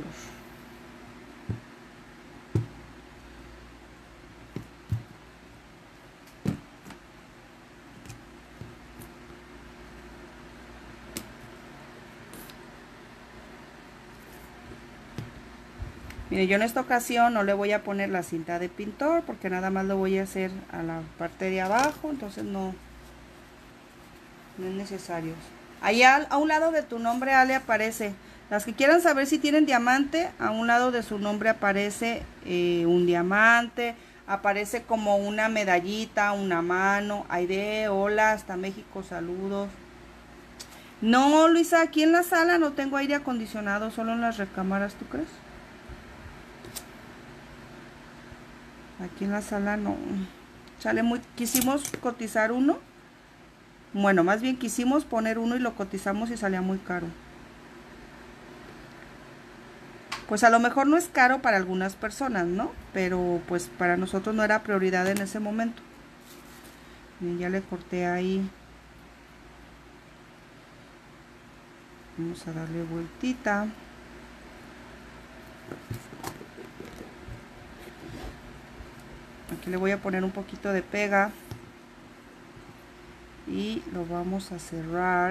Mire, yo en esta ocasión no le voy a poner la cinta de pintor porque nada más lo voy a hacer a la parte de abajo, entonces no es necesario. Ahí a un lado de tu nombre, Ale, aparece. Las que quieran saber si tienen diamante, a un lado de su nombre aparece un diamante, aparece como una medallita, una mano. Aide, hola, hasta México, saludos. No, Luisa, aquí en la sala no tengo aire acondicionado, solo en las recámaras, ¿tú crees? Aquí en la sala no. Sale muy... Quisimos cotizar uno. Bueno, más bien quisimos poner uno y lo cotizamos y salía muy caro. Pues a lo mejor no es caro para algunas personas, ¿no? Pero pues para nosotros no era prioridad en ese momento. Bien, ya le corté ahí. Vamos a darle vueltita. Aquí le voy a poner un poquito de pega. Y lo vamos a cerrar.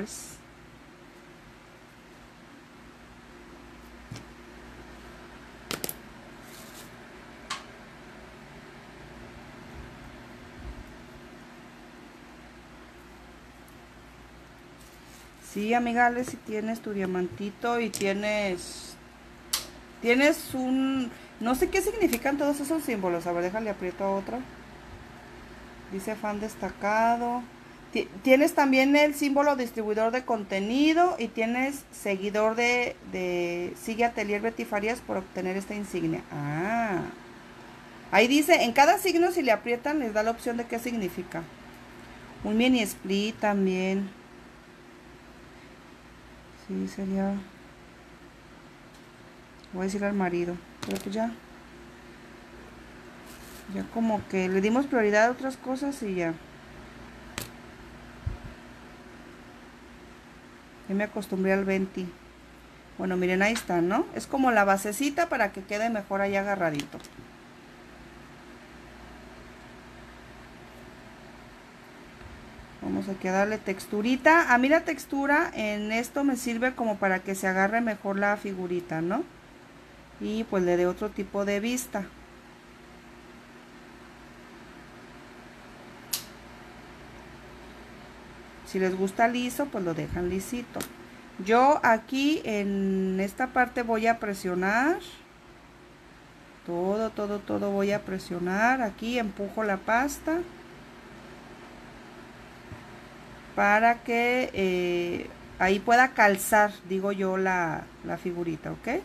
Sí, amigales, si tienes tu diamantito y tienes un... No sé qué significan todos esos símbolos. A ver, déjale aprieto a otro. Dice fan destacado. Tienes también el símbolo distribuidor de contenido y tienes seguidor de Sigue Atelier Betty Farías por obtener esta insignia. Ah. Ahí dice, en cada signo si le aprietan les da la opción de qué significa. Un mini split también. Sí, sería... Voy a decir al marido. Pero pues ya como que le dimos prioridad a otras cosas y ya. Ya me acostumbré al 20. Bueno, miren, ahí está, ¿no? Es como la basecita para que quede mejor ahí agarradito. Vamos aquí a darle texturita. A mí la textura en esto me sirve como para que se agarre mejor la figurita, ¿no? Y pues le dé otro tipo de vista. Si les gusta liso, pues lo dejan lisito. Yo aquí en esta parte voy a presionar. Todo voy a presionar. Aquí empujo la pasta. Para que ahí pueda calzar, digo yo, la figurita, ¿ok?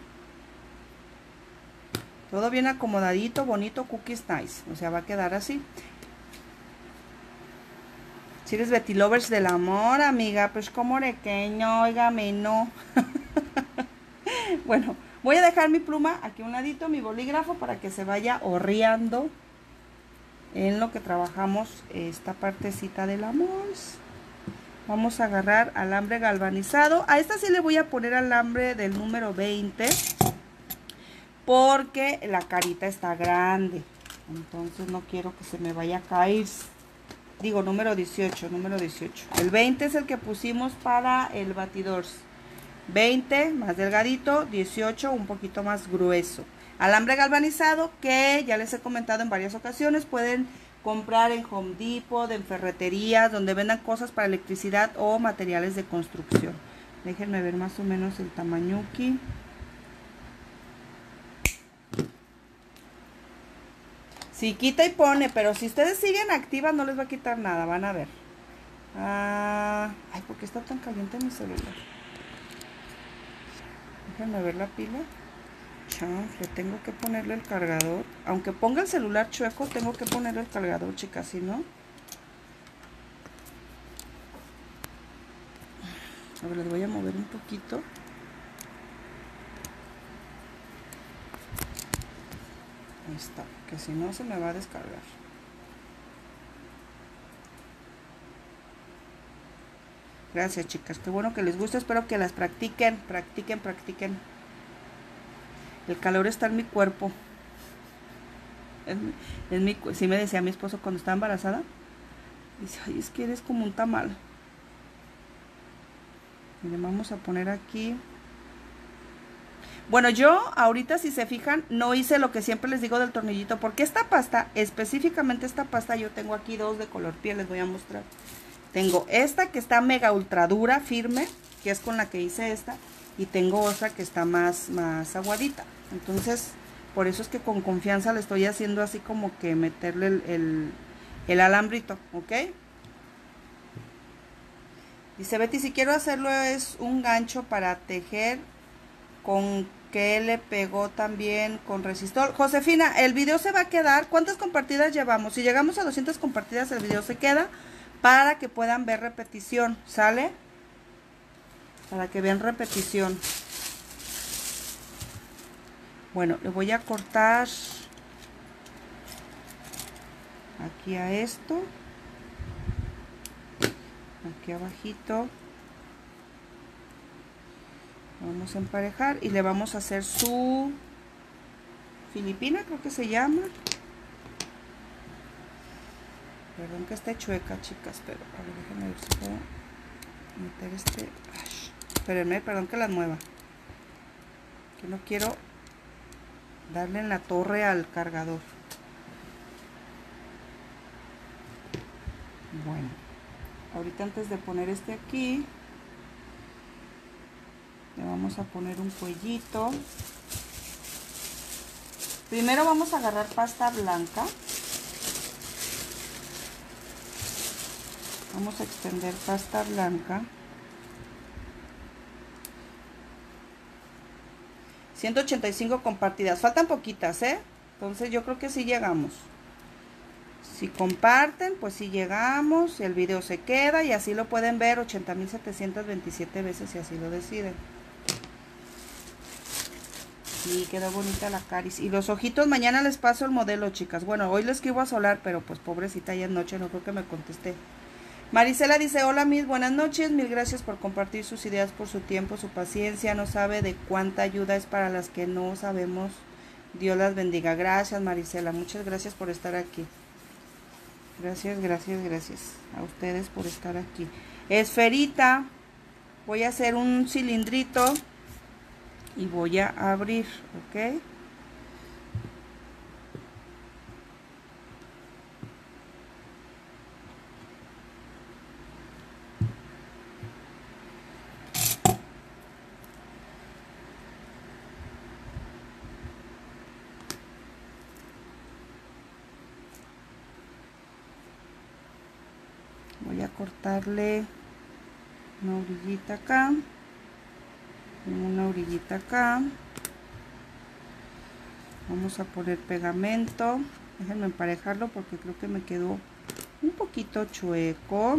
Todo bien acomodadito, bonito, cookies nice. O sea, va a quedar así. Si eres Betty Lovers del amor, amiga, pues como requeño, óigame, no. Bueno, voy a dejar mi pluma aquí a un ladito, mi bolígrafo, para que se vaya horreando en lo que trabajamos esta partecita del amor. Vamos a agarrar alambre galvanizado. A esta sí le voy a poner alambre del número 20. Porque la carita está grande. Entonces no quiero que se me vaya a caer. Digo, número 18. El 20 es el que pusimos para el batidor. 20 más delgadito, 18 un poquito más grueso. Alambre galvanizado que ya les he comentado en varias ocasiones. Pueden comprar en Home Depot, en ferreterías, donde vendan cosas para electricidad o materiales de construcción. Déjenme ver más o menos el tamaño aquí. Sí, quita y pone, pero si ustedes siguen activas no les va a quitar nada, van a ver. Ay, ¿por qué está tan caliente mi celular? Déjenme ver la pila. Chanfle, tengo que ponerle el cargador. Aunque ponga el celular chueco, tengo que ponerle el cargador, chicas, si no. A ver, les voy a mover un poquito. Ahí está, que si no se me va a descargar. Gracias, chicas, qué bueno que les gusta. Espero que las practiquen. El calor está en mi cuerpo. Sí me decía mi esposo cuando estaba embarazada. Dice, ay, es que eres como un tamal. Miren, vamos a poner aquí. Bueno, yo ahorita si se fijan no hice lo que siempre les digo del tornillito, porque esta pasta, específicamente esta pasta, yo tengo aquí dos de color piel, les voy a mostrar. Tengo esta que está mega ultra dura, firme, que es con la que hice esta, y tengo otra que está más aguadita. Entonces, por eso es que con confianza le estoy haciendo así como que meterle el alambrito, ¿ok? Dice Betty, si quiero hacerlo es un gancho para tejer con que le pegó también con resistor. Josefina, el video se va a quedar. ¿Cuántas compartidas llevamos? Si llegamos a 200 compartidas, el video se queda para que puedan ver repetición, ¿sale? Para que vean repetición. Bueno, le voy a cortar aquí a esto, aquí abajito. Vamos a emparejar y le vamos a hacer su filipina, creo que se llama. Perdón que esté chueca, chicas, pero a ver, déjenme ver si puedo meter este. Ay, espérenme, perdón que las mueva. Que no quiero darle en la torre al cargador. Bueno, ahorita antes de poner este aquí, le vamos a poner un cuellito. Primero vamos a agarrar pasta blanca. Vamos a extender pasta blanca. 185 compartidas. Faltan poquitas, ¿eh? Entonces yo creo que sí llegamos. Si comparten, pues sí llegamos. El video se queda y así lo pueden ver 80.727 veces si así lo deciden. Sí, quedó bonita la caris. Y los ojitos, mañana les paso el modelo, chicas. Bueno, hoy les escribo a Solar, pero pues pobrecita, ya es noche, no creo que me contesté. Marisela dice, hola Miss, buenas noches, mil gracias por compartir sus ideas, por su tiempo, su paciencia. No sabe de cuánta ayuda es para las que no sabemos. Dios las bendiga. Gracias, Marisela, muchas gracias por estar aquí. Gracias, gracias, gracias a ustedes por estar aquí. Esferita, voy a hacer un cilindrito y voy a abrir, ¿ok? Voy a cortarle una orillita acá, una orillita acá. Vamos a poner pegamento. Déjenme emparejarlo porque creo que me quedó un poquito chueco.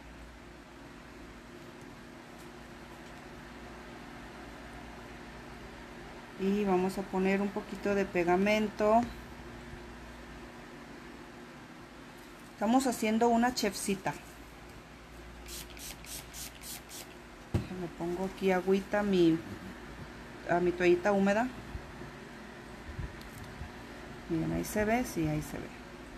Y vamos a poner un poquito de pegamento. Estamos haciendo una chefcita. Me pongo aquí agüita a mi toallita húmeda. Miren, ahí se ve, sí, ahí se ve.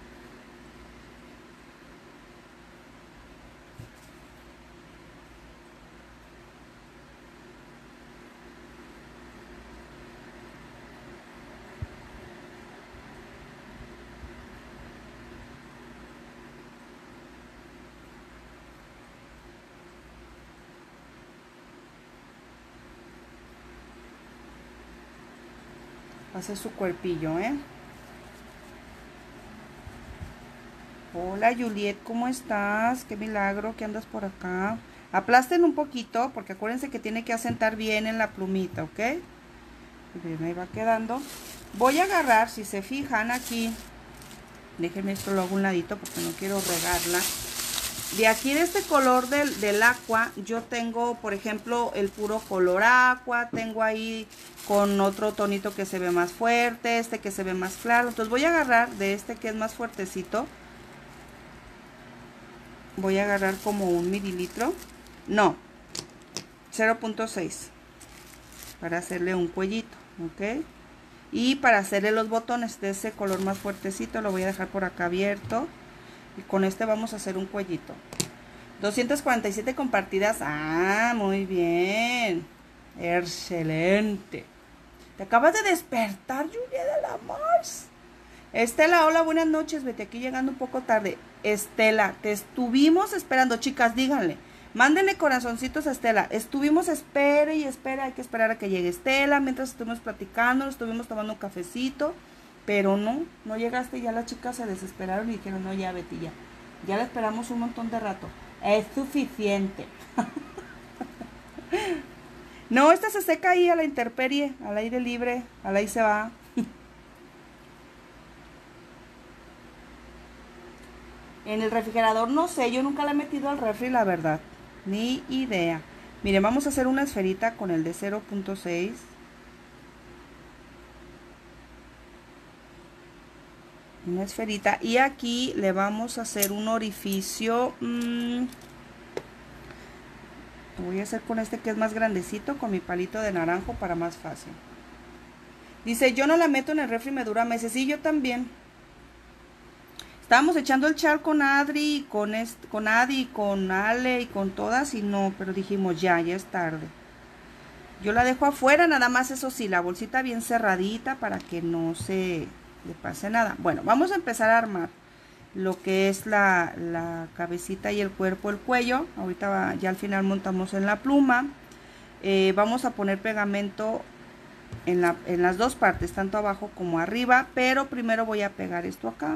Hace su cuerpillo, ¿eh? Hola Juliet, ¿cómo estás? Qué milagro que andas por acá. Aplasten un poquito, porque acuérdense que tiene que asentar bien en la plumita, ¿ok? Bien, ahí va quedando. Voy a agarrar, si se fijan aquí, déjenme esto lo hago a un ladito porque no quiero regarla. De aquí, de este color del agua, yo tengo, por ejemplo, el puro color agua. Tengo ahí con otro tonito que se ve más fuerte, este que se ve más claro. Entonces voy a agarrar de este que es más fuertecito. Voy a agarrar como 1 mililitro. No, 0.6. Para hacerle un cuellito, ¿ok? Y para hacerle los botones de ese color más fuertecito, lo voy a dejar por acá abierto. Y con este vamos a hacer un cuellito. 247 compartidas. Ah, muy bien. Excelente. Te acabas de despertar, Julia de la Mars. Estela, hola, buenas noches. Vete aquí llegando un poco tarde. Estela, te estuvimos esperando. Chicas, díganle. Mándenle corazoncitos a Estela. Estuvimos, espere y espera. Hay que esperar a que llegue Estela. Mientras estuvimos platicando, estuvimos tomando un cafecito. Pero no llegaste. Ya las chicas se desesperaron y dijeron, no, ya, Betty, ya. Ya la esperamos un montón de rato. Es suficiente. No, esta se seca ahí a la intemperie, al aire libre, al ahí se va. En el refrigerador no sé, yo nunca la he metido al refri, la verdad. Ni idea. Miren, vamos a hacer una esferita con el de 0.6. Una esferita. Y aquí le vamos a hacer un orificio. Lo voy a hacer con este que es más grandecito, con mi palito de naranjo para más fácil. Dice, yo no la meto en el refri, me dura meses. Sí, yo también. Estábamos echando el chal con Adri, con Adi, con Ale y con todas y no, pero dijimos ya es tarde. Yo la dejo afuera, nada más eso sí, la bolsita bien cerradita para que no se le pase nada. Bueno, vamos a empezar a armar lo que es la cabecita y el cuerpo, el cuello. Ahorita ya al final montamos en la pluma. Vamos a poner pegamento en las dos partes, tanto abajo como arriba, pero primero voy a pegar esto acá.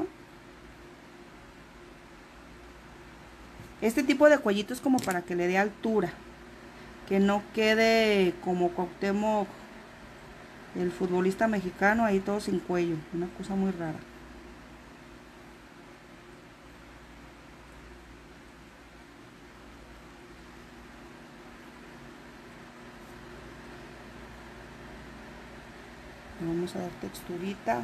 Este tipo de cuellito es como para que le dé altura, que no quede como Cuauhtémoc, el futbolista mexicano, ahí todo sin cuello, una cosa muy rara. Vamos a dar texturita.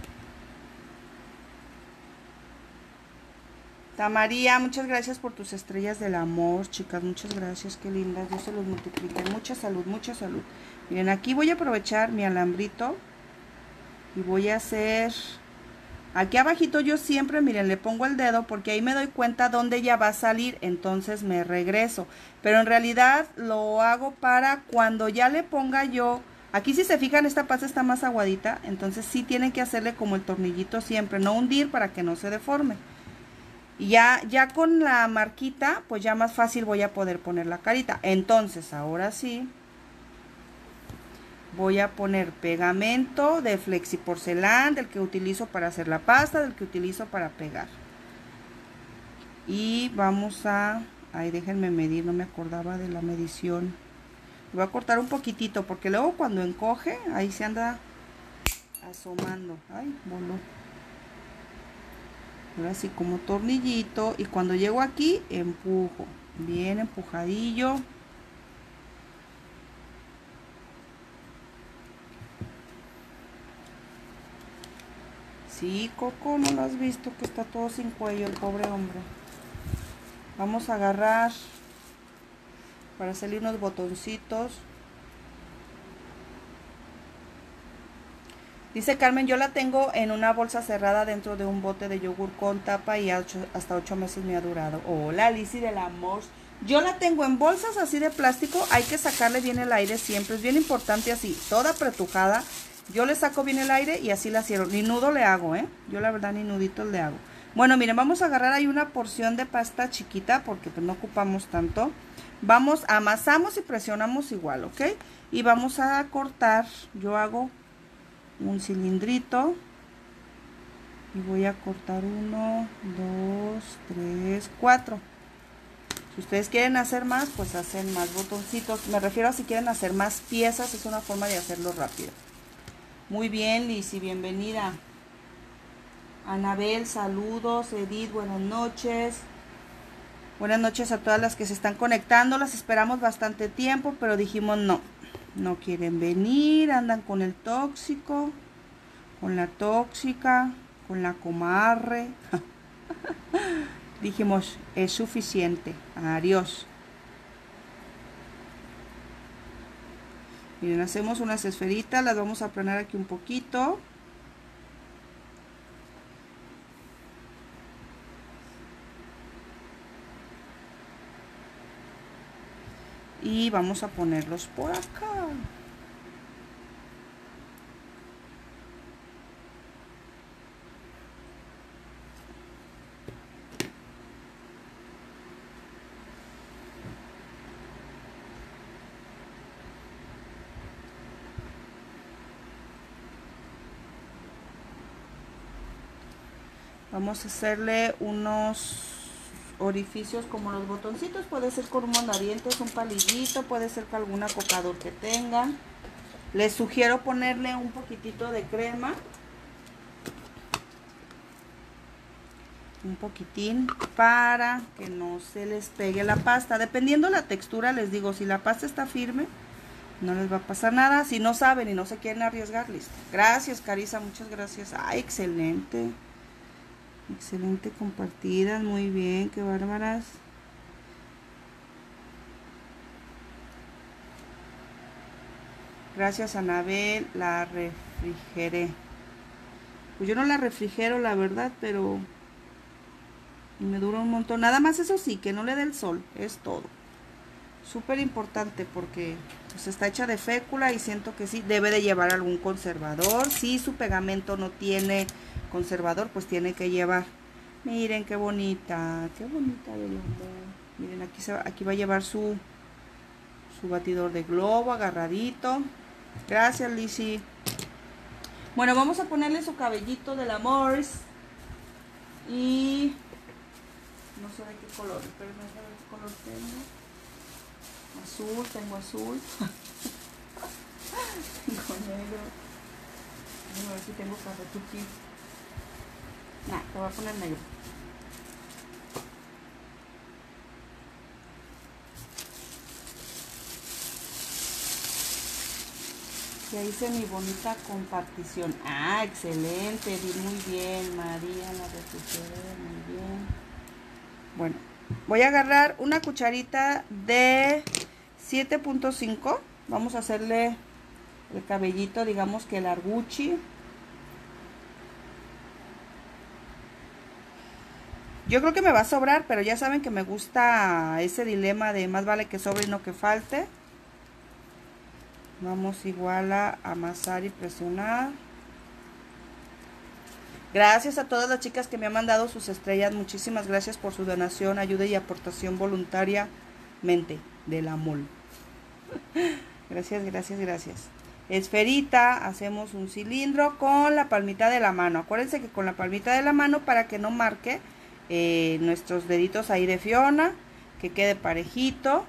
Tamaría, muchas gracias por tus estrellas del amor, chicas, muchas gracias, qué lindas, Dios se los multiplique, mucha salud, mucha salud. Miren, aquí voy a aprovechar mi alambrito y voy a hacer, aquí abajito yo siempre, miren, le pongo el dedo porque ahí me doy cuenta dónde ya va a salir, entonces me regreso, pero en realidad lo hago para cuando ya le ponga yo, aquí si se fijan esta pasta está más aguadita, entonces sí tienen que hacerle como el tornillito siempre, no hundir para que no se deforme. Y ya con la marquita, pues ya más fácil voy a poder poner la carita. Entonces, ahora sí, voy a poner pegamento de Flexiporcelán, del que utilizo para hacer la pasta, del que utilizo para pegar. Y vamos a, ahí déjenme medir, no me acordaba de la medición. Voy a cortar un poquitito, porque luego cuando encoge, ahí se anda asomando. Ay, voló. Ahora sí como tornillito y cuando llego aquí empujo, bien empujadillo. Sí, Coco, no lo has visto que está todo sin cuello el pobre hombre. Vamos a agarrar para hacerle unos botoncitos. Dice Carmen, yo la tengo en una bolsa cerrada dentro de un bote de yogur con tapa y hasta 8 meses me ha durado. Hola, Lizzy del amor. Yo la tengo en bolsas así de plástico. Hay que sacarle bien el aire siempre. Es bien importante así, toda apretujada. Yo le saco bien el aire y así la cierro. Ni nudo le hago, ¿eh? Yo la verdad ni nuditos le hago. Bueno, miren, vamos a agarrar ahí una porción de pasta chiquita porque pues no ocupamos tanto. Vamos, amasamos y presionamos igual, ¿ok? Y vamos a cortar. Yo hago un cilindrito y voy a cortar 1, 2, 3, 4. Si ustedes quieren hacer más, pues hacen más botoncitos. Me refiero a si quieren hacer más piezas, es una forma de hacerlo rápido. Muy bien, Lizzy, bienvenida. Anabel, saludos. Edith, buenas noches. Buenas noches a todas las que se están conectando. Las esperamos bastante tiempo, pero dijimos no quieren venir, andan con el tóxico, con la tóxica, con la comadre. Dijimos, es suficiente. Adiós. Miren, hacemos unas esferitas, las vamos a aplanar aquí un poquito. Y vamos a ponerlos por acá. Vamos a hacerle unos orificios como los botoncitos. Puede ser con un mondadientes, un palillito, puede ser con alguna cocador que tengan. Les sugiero ponerle un poquitito de crema. Un poquitín para que no se les pegue la pasta. Dependiendo la textura, les digo, si la pasta está firme, no les va a pasar nada. Si no saben y no se quieren arriesgar, listo. Gracias, Carisa, muchas gracias. Ay, excelente. Excelente compartidas, muy bien, qué bárbaras. Gracias, Anabel, la refrigeré. Pues yo no la refrigero, la verdad, pero me dura un montón. Nada más eso sí, que no le dé el sol, es todo. Súper importante porque pues está hecha de fécula y siento que sí, debe de llevar algún conservador. Si su pegamento no tiene conservador, pues tiene que llevar. Miren qué bonita del amor. Miren, aquí va a llevar su batidor de globo agarradito. Gracias, Lizzy. Bueno, vamos a ponerle su cabellito del amor. Y no sé de qué color, pero no sé de qué color tengo. Azul, tengo azul. Tengo negro. Vamos a ver si tengo café tuki. Nah, te voy a poner negro. Ya hice mi bonita compartición. Ah, excelente, muy bien, María, la refrigeré, muy bien. Bueno, voy a agarrar una cucharita de 7.5. Vamos a hacerle el cabellito, digamos que el arguchi. Yo creo que me va a sobrar, pero ya saben que me gusta ese dilema de más vale que sobre y no que falte. Vamos igual a amasar y presionar. Gracias a todas las chicas que me han mandado sus estrellas. Muchísimas gracias por su donación, ayuda y aportación voluntariamente del amor. Gracias, gracias, gracias. Esferita, hacemos un cilindro con la palmita de la mano. Acuérdense que con la palmita de la mano, para que no marque nuestros deditos ahí de Fiona, que quede parejito.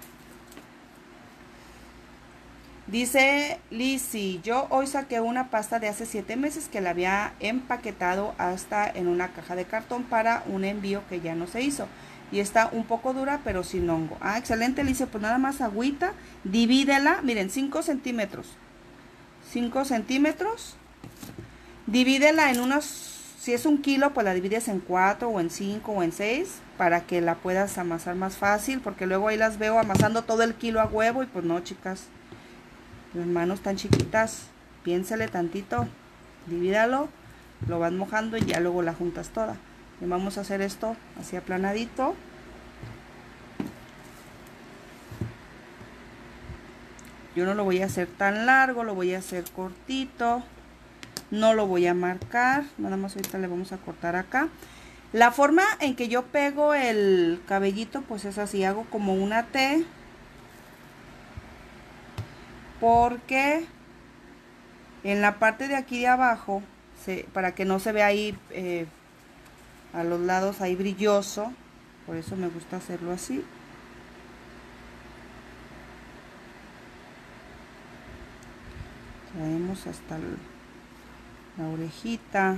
Dice Lizzy, yo hoy saqué una pasta de hace 7 meses que la había empaquetado hasta en una caja de cartón para un envío que ya no se hizo. Y está un poco dura, pero sin hongo. Ah, excelente, Lizzy, pues nada más agüita, divídela, miren, 5 centímetros. 5 centímetros. Divídela en unos, si es 1 kilo, pues la divides en 4 o en 5 o en 6 para que la puedas amasar más fácil, porque luego ahí las veo amasando todo el kilo a huevo y pues no, chicas. Las manos tan chiquitas, piénsale tantito, divídalo, lo vas mojando y ya luego la juntas toda. Y vamos a hacer esto así aplanadito. Yo no lo voy a hacer tan largo, lo voy a hacer cortito. No lo voy a marcar, nada más ahorita le vamos a cortar acá. La forma en que yo pego el cabellito pues es así, hago como una T. Porque en la parte de aquí de abajo, para que no se vea ahí a los lados ahí brilloso, por eso me gusta hacerlo así. Traemos hasta la orejita.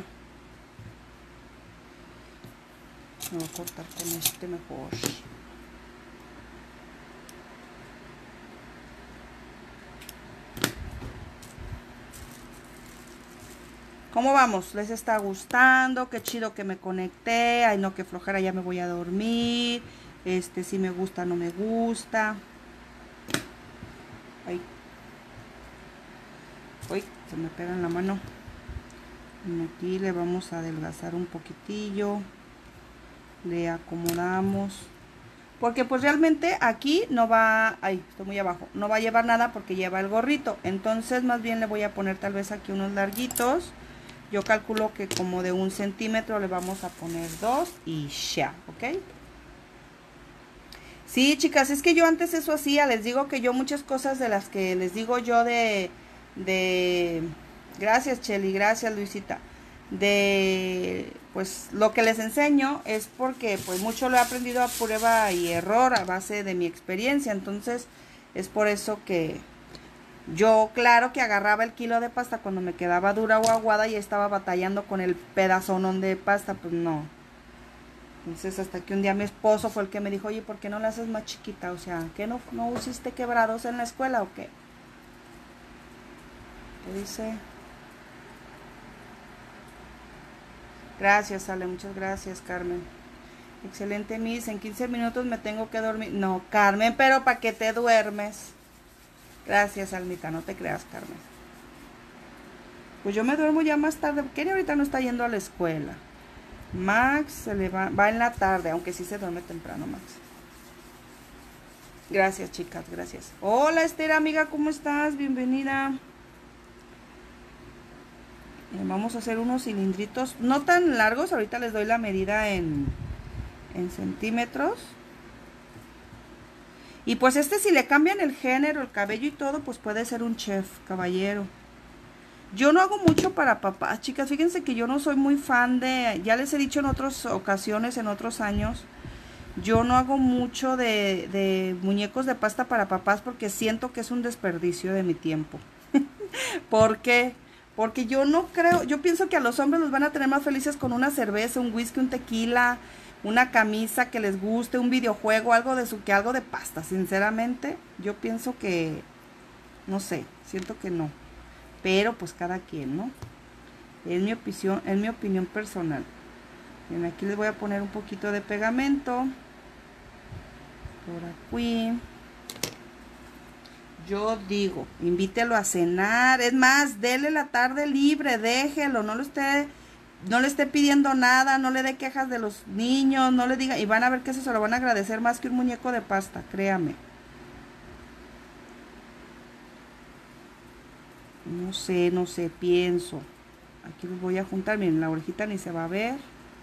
Me voy a cortar con este mejor. ¿Cómo vamos? ¿Les está gustando? Qué chido que me conecté. Ay, no, qué flojera, ya me voy a dormir. Si me gusta, no me gusta. Ay. Uy, se me pega en la mano. Y aquí le vamos a adelgazar un poquitillo. Le acomodamos. Porque pues realmente aquí no va... Ay, estoy muy abajo. No va a llevar nada porque lleva el gorrito. Entonces más bien le voy a poner tal vez aquí unos larguitos. Yo calculo que como de 1 centímetro le vamos a poner 2 y ya, ¿ok? Sí, chicas, es que yo antes eso hacía. Les digo que yo muchas cosas de las que les digo yo Gracias, Cheli, gracias, Luisita. pues lo que les enseño es porque pues mucho lo he aprendido a prueba y error a base de mi experiencia. Entonces es por eso que yo, claro que agarraba el kilo de pasta cuando me quedaba dura o aguada y estaba batallando con el pedazonón de pasta, pues no. Entonces hasta que un día mi esposo fue el que me dijo, oye, ¿por qué no la haces más chiquita? O sea, ¿qué no hiciste quebrados en la escuela o qué? ¿Qué dice? Gracias, Ale, muchas gracias, Carmen. Excelente, Miss, en 15 minutos me tengo que dormir. No, Carmen, pero ¿para qué te duermes? Gracias, Almita, no te creas, Carmen. Pues yo me duermo ya más tarde. Kenny ahorita no está yendo a la escuela. Max se le va en la tarde, aunque sí se duerme temprano, Max. Gracias, chicas, gracias. Hola, Esther, amiga, ¿cómo estás? Bienvenida. Vamos a hacer unos cilindritos, no tan largos. Ahorita les doy la medida en centímetros. Y pues si le cambian el género, el cabello y todo, pues puede ser un chef, caballero. Yo no hago mucho para papás, chicas. Fíjense que yo no soy muy fan de, ya les he dicho en otras ocasiones, en otros años, yo no hago mucho de muñecos de pasta para papás porque siento que es un desperdicio de mi tiempo. ¿Por qué? Porque yo no creo, yo pienso que a los hombres los van a tener más felices con una cerveza, un whisky, un tequila, una camisa que les guste, un videojuego, algo de pasta. Sinceramente, yo pienso que, no sé, siento que no. Pero pues cada quien, ¿no? Es mi opinión personal. Bien, aquí les voy a poner un poquito de pegamento. Por aquí. Yo digo, invítelo a cenar. Es más, dele la tarde libre, déjelo, no le esté pidiendo nada, no le dé quejas de los niños, no le diga, y van a ver que eso se lo van a agradecer más que un muñeco de pasta, créame. No sé, pienso. Aquí los voy a juntar, miren, la orejita ni se va a ver.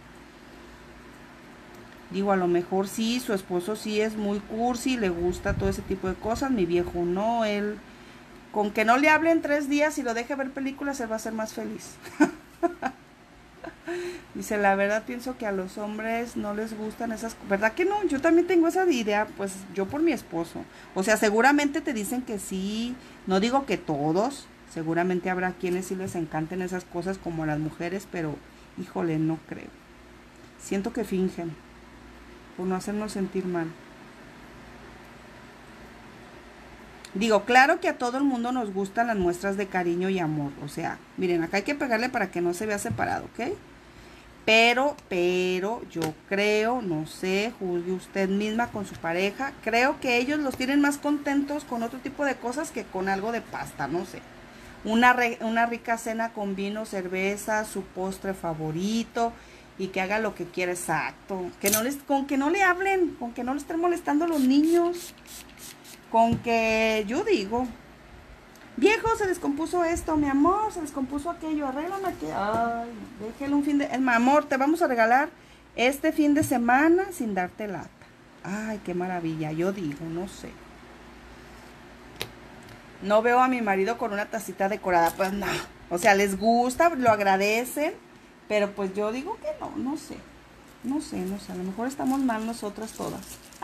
Digo, a lo mejor sí, su esposo sí es muy cursi, le gusta todo ese tipo de cosas, mi viejo no, él, con que no le hablen 3 días y lo deje ver películas, él va a ser más feliz. Dice, la verdad pienso que a los hombres no les gustan esas cosas. ¿Verdad que no? Yo también tengo esa idea, pues yo por mi esposo. O sea, seguramente te dicen que sí, no digo que todos, seguramente habrá quienes sí les encanten esas cosas como a las mujeres, pero híjole, no creo. Siento que fingen, por no hacernos sentir mal. Digo, claro que a todo el mundo nos gustan las muestras de cariño y amor. O sea, miren, acá hay que pegarle para que no se vea separado, ¿ok? Pero yo creo, no sé, juzgue usted misma con su pareja. Creo que ellos los tienen más contentos con otro tipo de cosas que con algo de pasta, no sé. Una rica cena con vino, cerveza, su postre favorito y que haga lo que quiera, exacto. Con que no le hablen, con que no le estén molestando los niños. Con que yo digo, viejo, se descompuso esto, mi amor, se descompuso aquello, arréglame aquí. Ay, déjelo un mi amor, te vamos a regalar este fin de semana sin darte lata. Ay, qué maravilla, yo digo, no sé. No veo a mi marido con una tacita decorada, pues no. O sea, les gusta, lo agradecen, pero pues yo digo que no sé. No sé, a lo mejor estamos mal nosotras todas.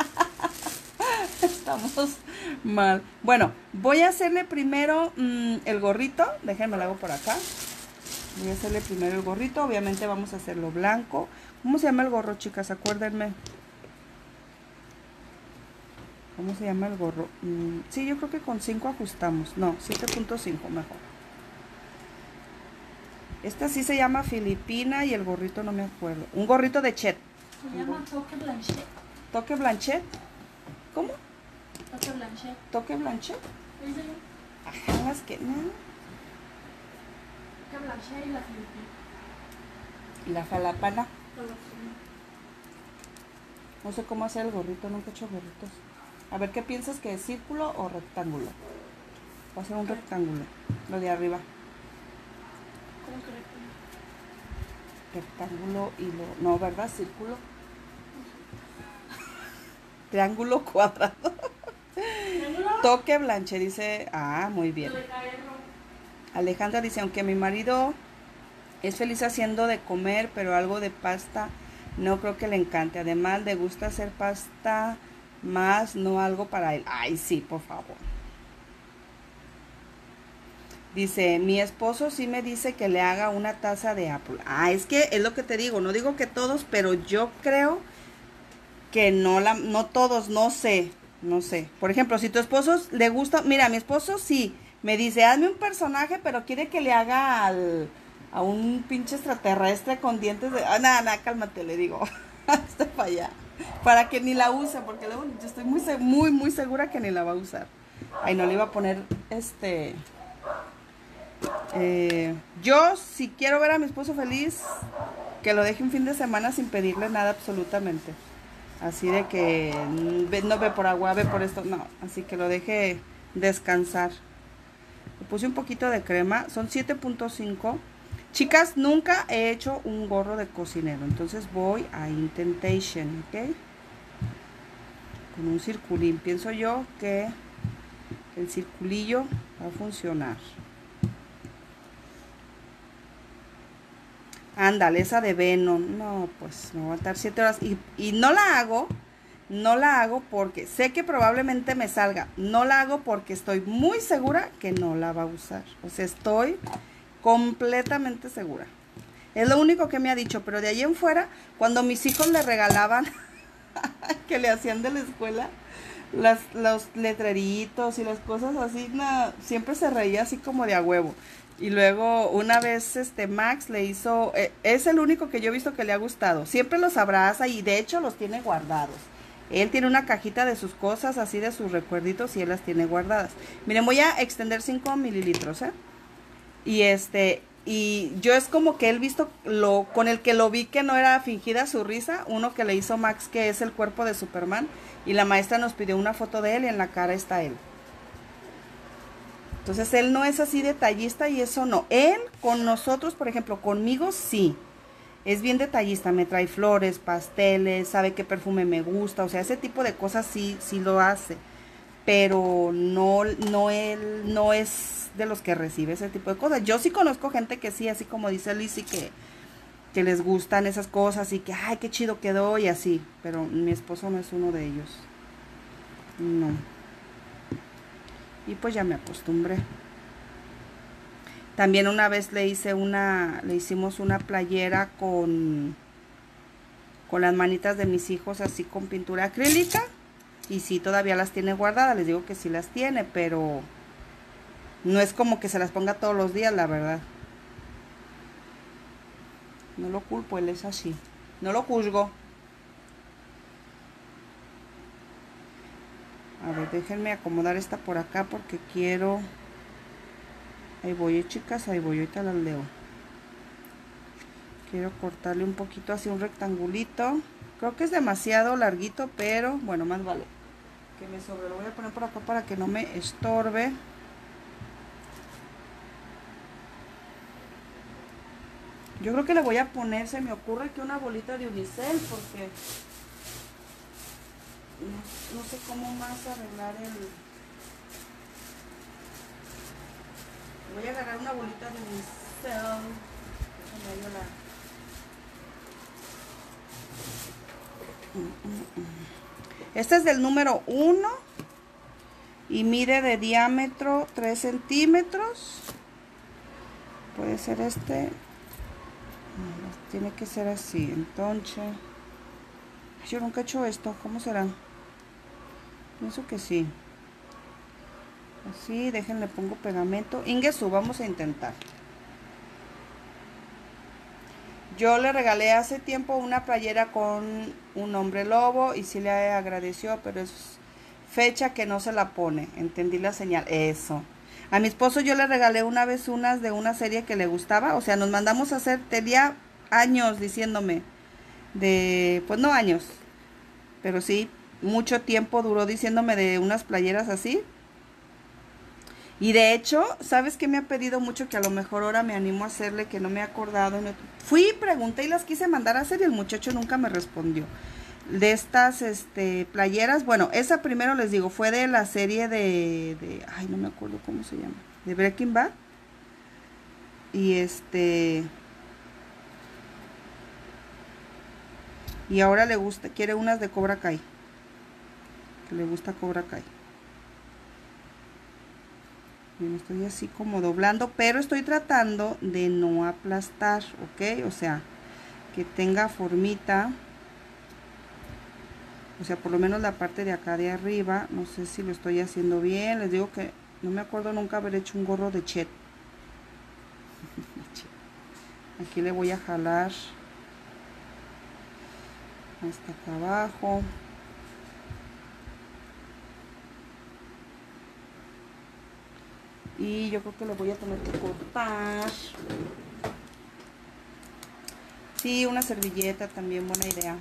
Estamos mal. Bueno, voy a hacerle primero el gorrito. Déjenme lo hago por acá. Voy a hacerle primero el gorrito. Obviamente vamos a hacerlo blanco. ¿Cómo se llama el gorro, chicas? Acuérdenme. ¿Cómo se llama el gorro? Sí, yo creo que con 5 ajustamos. No, 7.5 mejor. Esta sí se llama Filipina y el gorrito no me acuerdo. Un gorrito de Chet. Se llama Toque Blanchet. ¿Toque Blanchet? ¿Cómo? Toque Blanchet. ¿Toque Blanchet? ¿Sí, señor? Ajá, es que no. Toque Blanchet y la Filipina. ¿Y la jalapana? Todo así. No sé cómo hacer el gorrito, nunca he hecho gorritos. A ver, ¿qué piensas que es círculo o rectángulo? Va a ser un rectángulo, lo de arriba. ¿Cómo que Rectángulo y lo... No, ¿verdad? Círculo. Triángulo cuadrado. ¿Triángulo? Toque Blanche dice... Ah, muy bien. Lo de caerlo. Alejandra dice, aunque mi marido Es feliz haciendo de comer, pero algo de pasta no creo que le encante. Además, le gusta hacer pasta más, no algo para él. Ay, sí, por favor. Dice, mi esposo sí me dice que le haga una taza de apple. Ah, es que es lo que te digo, no digo que todos, pero yo creo que no todos, no sé, no sé. Por ejemplo, si tu esposo le gusta, mira, mi esposo sí, me dice, hazme un personaje, pero quiere que le haga a un pinche extraterrestre con dientes de... Ah, nada, cálmate, le digo, hasta para allá. Para que ni la use, porque luego yo estoy muy segura que ni la va a usar. Ay, no le iba a poner, yo si quiero ver a mi esposo feliz, que lo deje un fin de semana sin pedirle nada absolutamente. Así de que no ve por agua, ve por esto, no. Así que lo deje descansar. Le puse un poquito de crema, son 7.5. Chicas, nunca he hecho un gorro de cocinero, entonces voy a Intentation, ¿ok? Con un circulín. Pienso yo que el circulillo va a funcionar. Ándale, esa de Venom. No, pues me voy a aguantar 7 horas. Y no la hago porque sé que probablemente me salga. No la hago porque estoy muy segura que no la va a usar. O sea, estoy completamente segura. Es lo único que me ha dicho. Pero de ahí en fuera, cuando mis hijos le regalaban, que le hacían de la escuela, los letreritos y las cosas así, no, siempre se reía así como de a huevo. Y luego una vez Max le hizo, es el único que yo he visto que le ha gustado. Siempre los abraza y de hecho los tiene guardados. Él tiene una cajita de sus cosas, así de sus recuerditos, y él las tiene guardadas. Miren, voy a extender 5 mililitros, y yo es como que él visto con el que lo vi que no era fingida su risa, uno que le hizo Max, que es el cuerpo de Superman, y la maestra nos pidió una foto de él y en la cara está él. Entonces él no es así detallista y eso no. Él con nosotros, por ejemplo, conmigo sí. Es bien detallista, me trae flores, pasteles, sabe qué perfume me gusta, o sea, ese tipo de cosas sí lo hace. Pero él no es de los que recibe ese tipo de cosas. Yo sí conozco gente que sí, así como dice Lizzy, que les gustan esas cosas y que, ay, qué chido quedó y así. Pero mi esposo no es uno de ellos. No. Y pues ya me acostumbré. También una vez le hicimos una playera con las manitas de mis hijos así con pintura acrílica. Y sí, todavía las tiene guardadas, les digo que sí las tiene, pero no es como que se las ponga todos los días, la verdad. No lo culpo, él es así. No lo juzgo. A ver, déjenme acomodar esta por acá porque quiero... Ahí voy, chicas, ahí voy, ahorita las leo. Quiero cortarle un poquito así un rectangulito. Creo que es demasiado larguito, pero bueno, más vale que me sobre. Lo voy a poner por acá para que no me estorbe. Yo creo que le voy a poner, se me ocurre que una bolita de unicel, porque no sé cómo más arreglar el... Voy a agarrar una bolita de unicel. Este es del número 1 y mide de diámetro 3 centímetros. Puede ser este. No, tiene que ser así. Entonces, yo nunca he hecho esto. ¿Cómo será? Pienso que sí. Así, déjenle pongo pegamento. Ingesu, vamos a intentar. Yo le regalé hace tiempo una playera con un hombre lobo y sí le agradeció, pero es fecha que no se la pone. Entendí la señal. Eso. A mi esposo yo le regalé una vez unas de una serie que le gustaba. O sea, nos mandamos a hacer, tenía años diciéndome, pues no años, pero sí, mucho tiempo duró diciéndome de unas playeras así. Y de hecho, ¿sabes qué me ha pedido mucho? Que a lo mejor ahora me animo a hacerle, que no me he acordado. Fui, pregunté y las quise mandar a hacer y el muchacho nunca me respondió. De estas playeras, bueno, esa primero les digo, fue de la serie ay, no me acuerdo cómo se llama, de Breaking Bad. Y Y ahora le gusta, quiere unas de Cobra Kai. Que le gusta Cobra Kai. Bien, estoy así como doblando, pero estoy tratando de no aplastar, ¿ok? O sea, que tenga formita. O sea, por lo menos la parte de acá de arriba. No sé si lo estoy haciendo bien. Les digo que no me acuerdo nunca haber hecho un gorro de Chet. Aquí le voy a jalar hasta acá abajo. Y yo creo que le voy a tener que cortar. Sí, una servilleta también, buena idea.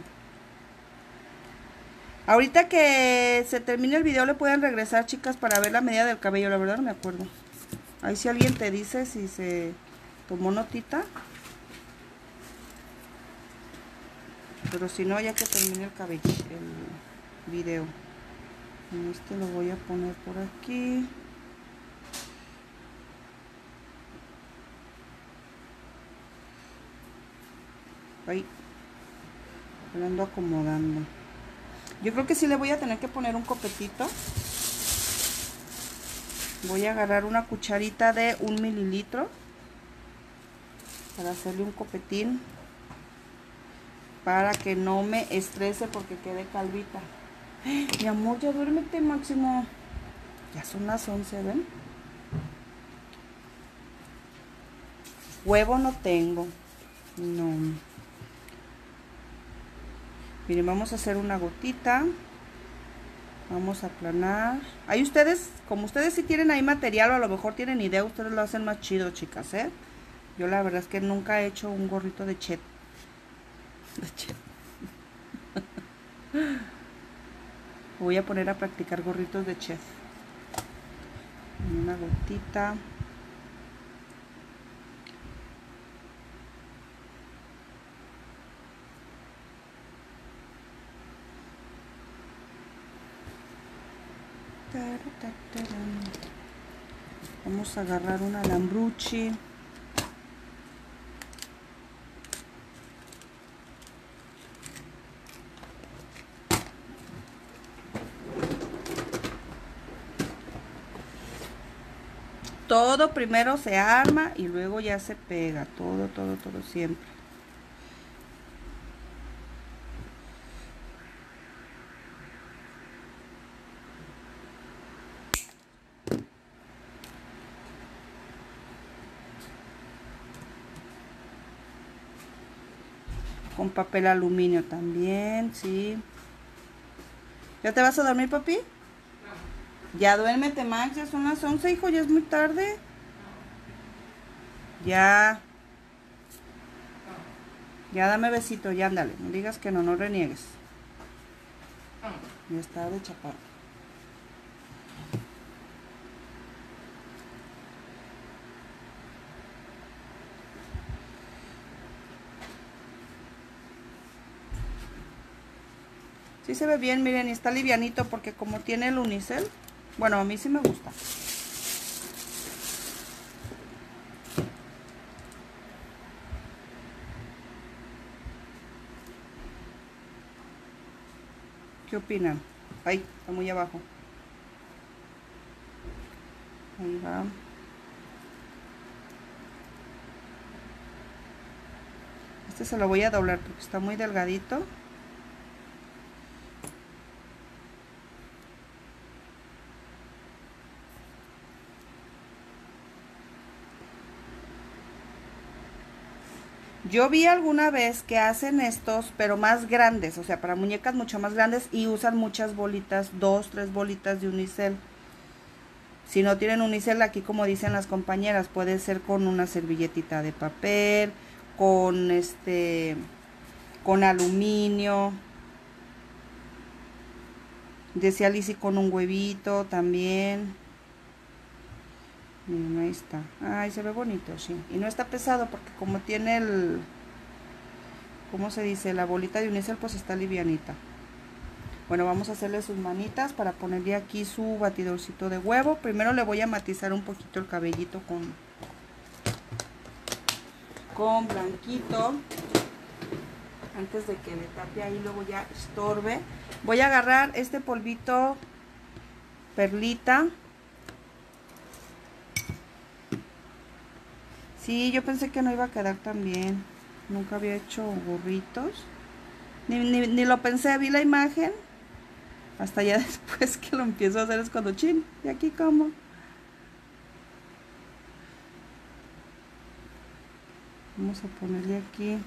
Ahorita que se termine el video le pueden regresar, chicas, para ver la medida del cabello. La verdad no me acuerdo. Ahí si alguien te dice si se tomó notita. Pero si no, ya que termine el cabello, el video. Este lo voy a poner por aquí. Ahí. Lo ando acomodando. Yo creo que sí le voy a tener que poner un copetito. Voy a agarrar una cucharita de 1 mililitro para hacerle un copetín, para que no me estrese porque quede calvita. Mi amor, ya duérmete, Máximo. Ya son las 11, ¿ven? Huevo no tengo. No. Miren, vamos a hacer una gotita. Vamos a aplanar. Ahí ustedes, como ustedes sí tienen ahí material o a lo mejor tienen idea, ustedes lo hacen más chido, chicas, ¿eh? Yo la verdad es que nunca he hecho un gorrito de Chet. Voy a poner a practicar gorritos de chef. Una gotita. Vamos a agarrar un alambruchi. Todo primero se arma y luego ya se pega. Todo siempre. Con papel aluminio también, sí. ¿Ya te vas a dormir, papi? No. Ya duérmete, Max, ya son las 11, hijo, ya es muy tarde. No. Ya. No. Ya dame besito, ya ándale. No digas que no, no reniegues. No. Ya está de chaparro. Sí se ve bien, miren, y está livianito porque como tiene el unicel, bueno, a mí sí me gusta. ¿Qué opinan? Ahí, está muy abajo. Ahí va. Este se lo voy a doblar porque está muy delgadito. Yo vi alguna vez que hacen estos, pero más grandes, o sea, para muñecas mucho más grandes y usan muchas bolitas, 2, 3 bolitas de unicel. Si no tienen unicel, aquí como dicen las compañeras, puede ser con una servilletita de papel, con con aluminio. Decía Lizzy con un huevito también. Miren, ahí está. Ay, se ve bonito, sí. Y no está pesado porque como tiene el... ¿Cómo se dice? La bolita de unicel, pues está livianita. Bueno, vamos a hacerle sus manitas para ponerle aquí su batidorcito de huevo. Primero le voy a matizar un poquito el cabellito con blanquito. antes de que le tape ahí, luego ya estorbe. Voy a agarrar este polvito perlita. Sí, yo pensé que no iba a quedar tan bien. Nunca había hecho gorritos. Ni lo pensé, vi la imagen. Hasta ya después que lo empiezo a hacer es cuando chin. ¿Y aquí cómo? Vamos a ponerle aquí.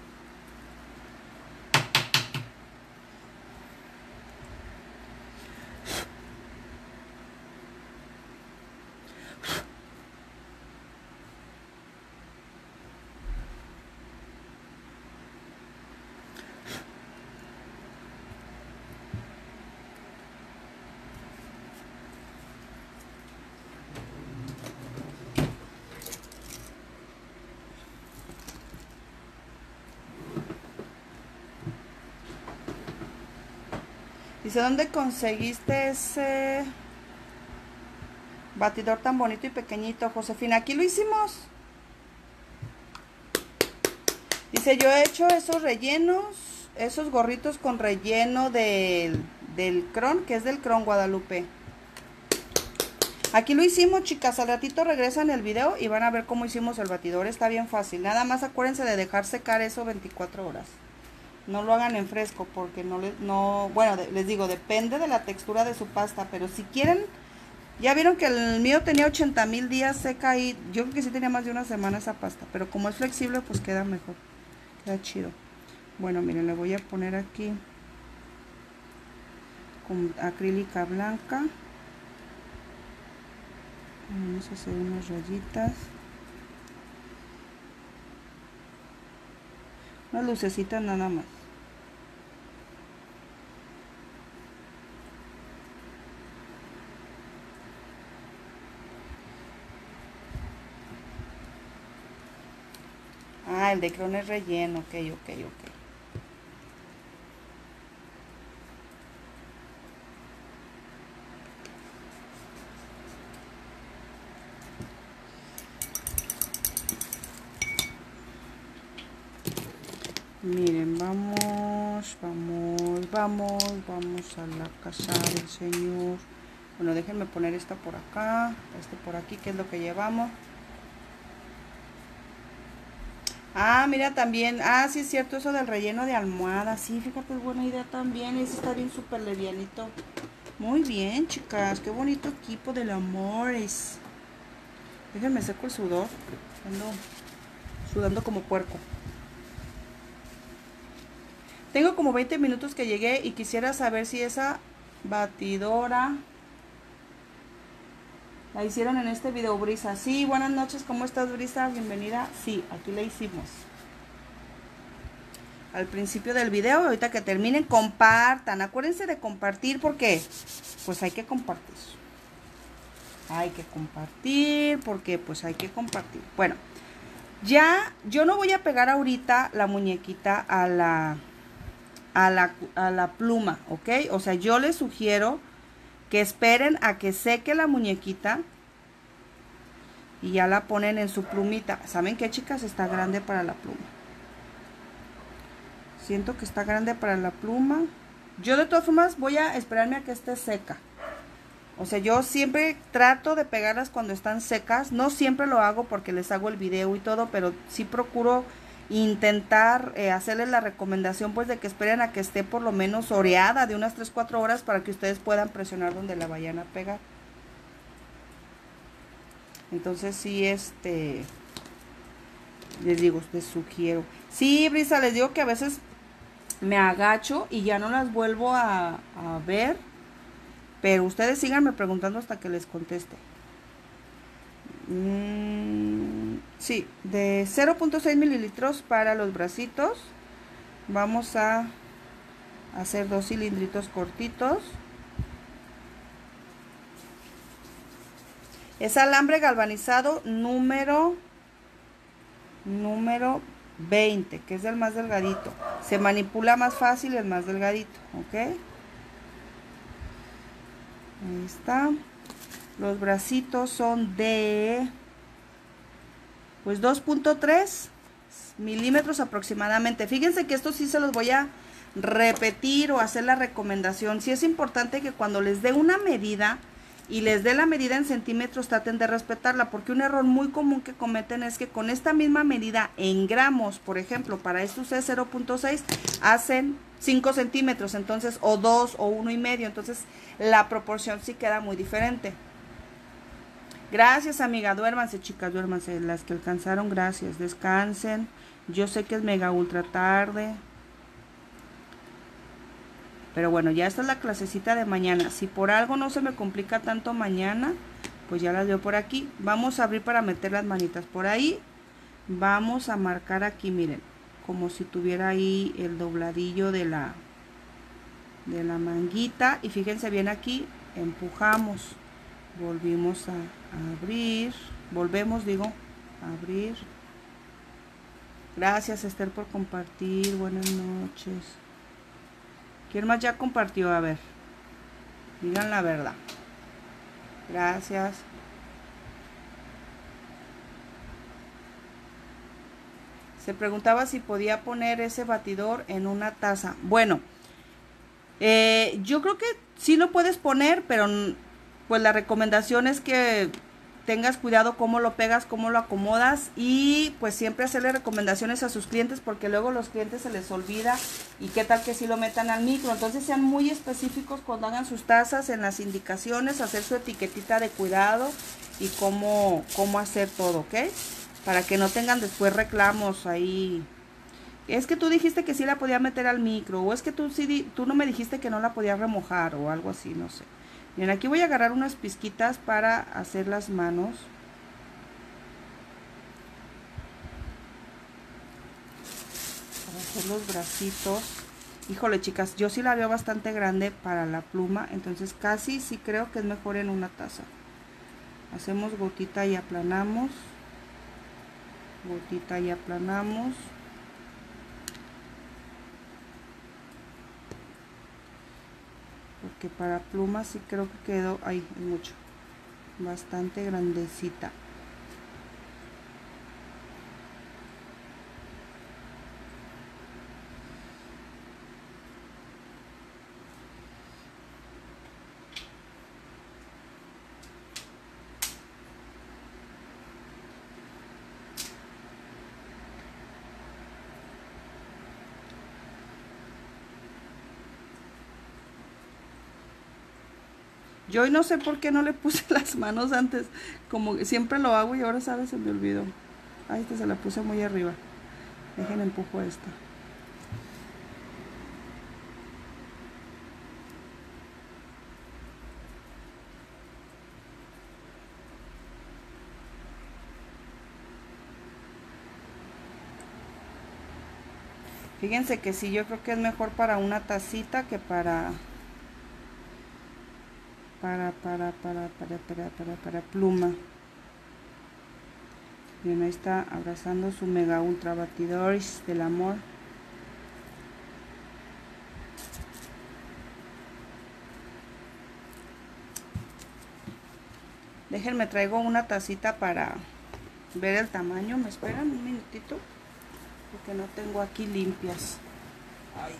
Dice, ¿dónde conseguiste ese batidor tan bonito y pequeñito, Josefina? Aquí lo hicimos. Dice, yo he hecho esos rellenos, esos gorritos con relleno del Cron, que es del Cron Guadalupe. Aquí lo hicimos, chicas. Al ratito regresan el video y van a ver cómo hicimos el batidor. Está bien fácil. Nada más acuérdense de dejar secar eso 24 horas. No lo hagan en fresco porque bueno, les digo, depende de la textura de su pasta, pero si quieren, ya vieron que el mío tenía 80,000 días seca y yo creo que sí tenía más de una semana esa pasta, pero como es flexible pues queda mejor, queda chido. Bueno, miren, le voy a poner aquí con acrílica blanca. Vamos a hacer unas rayitas, unas lucecitas nada más. Ah, el de Cron es relleno, ok. Miren, vamos a la casa del Señor. Bueno, déjenme poner esta por acá, este por aquí, que es lo que llevamos. Ah, mira también, sí es cierto eso del relleno de almohada. Sí, fíjate, es buena idea también, ese está bien súper livianito. Muy bien, chicas, qué bonito equipo del Amores. Déjenme seco el sudor, ando sudando como puerco. Tengo como 20 minutos que llegué y quisiera saber si esa batidora la hicieron en este video, Brisa. Sí, buenas noches, ¿cómo estás, Brisa? Bienvenida. Sí, aquí la hicimos. Al principio del video, ahorita que terminen, compartan. Acuérdense de compartir porque pues hay que compartir. Hay que compartir porque pues hay que compartir. Bueno, ya yo no voy a pegar ahorita la muñequita a la pluma, ¿ok? O sea, yo les sugiero que esperen a que seque la muñequita y ya la ponen en su plumita. ¿Saben qué, chicas? Está grande para la pluma. Siento que está grande para la pluma. Yo de todas formas voy a esperarme a que esté seca. O sea, yo siempre trato de pegarlas cuando están secas. No siempre lo hago porque les hago el video y todo, pero sí procuro intentar hacerles la recomendación pues de que esperen a que esté por lo menos oreada de unas 3-4 horas para que ustedes puedan presionar donde la vayan a pegar. Entonces sí, les digo, les sugiero. Sí, Brisa, les digo que a veces me agacho y ya no las vuelvo a ver, pero ustedes síganme preguntando hasta que les conteste. Sí, de 0.6 mililitros para los bracitos. Vamos a hacer 2 cilindritos cortitos. Es alambre galvanizado número 20, que es el más delgadito. Se manipula más fácil el más delgadito, ¿ok? Ahí está. Los bracitos son de pues 2.3 milímetros aproximadamente. Fíjense que esto sí se los voy a repetir o hacer la recomendación. Sí es importante que cuando les dé una medida y les dé la medida en centímetros, traten de respetarla, porque un error muy común que cometen es que con esta misma medida en gramos, por ejemplo, para esto es 0.6, hacen 5 centímetros, entonces, o 2 o 1,5, entonces la proporción sí queda muy diferente. Gracias, amiga, duérmanse, chicas, duérmanse, las que alcanzaron, gracias, descansen. Yo sé que es mega ultra tarde, pero bueno, ya esta es la clasecita de mañana. Si por algo no se me complica tanto mañana, pues ya las veo por aquí. Vamos a abrir para meter las manitas por ahí. Vamos a marcar aquí, miren, como si tuviera ahí el dobladillo de la manguita. Y fíjense bien aquí, empujamos. Volvimos a abrir. Volvemos, digo, a abrir. Gracias, Esther, por compartir. Buenas noches. ¿Quién más ya compartió? A ver, digan la verdad. Gracias. Se preguntaba si podía poner ese batidor en una taza. Bueno, yo creo que sí lo puedes poner, pero pues la recomendación es que tengas cuidado cómo lo pegas, cómo lo acomodas, y pues siempre hacerle recomendaciones a sus clientes, porque luego los clientes se les olvida y qué tal que sí lo metan al micro. Entonces sean muy específicos cuando hagan sus tazas en las indicaciones, hacer su etiquetita de cuidado y cómo hacer todo, ¿ok? Para que no tengan después reclamos ahí. Es que tú dijiste que sí la podía meter al micro, o es que tú no me dijiste que no la podía remojar, o algo así, no sé. Bien, aquí voy a agarrar unas pizquitas para hacer las manos. Para hacer los bracitos. Híjole, chicas, yo sí la veo bastante grande para la pluma, entonces casi sí creo que es mejor en una taza. Hacemos gotita y aplanamos. Gotita y aplanamos. Porque para plumas sí creo que quedó ahí mucho, bastante grandecita. Yo hoy no sé por qué no le puse las manos antes, como que siempre lo hago y ahora, ¿sabes? Se me olvidó. Ahí esta se la puse muy arriba. Dejen empujo esta. Fíjense que sí, yo creo que es mejor para una tacita que para pluma. Bien, ahí está abrazando su mega ultra batidores del amor. Déjenme, traigo una tacita para ver el tamaño. ¿Me esperan un minutito? Porque no tengo aquí limpias. Ay.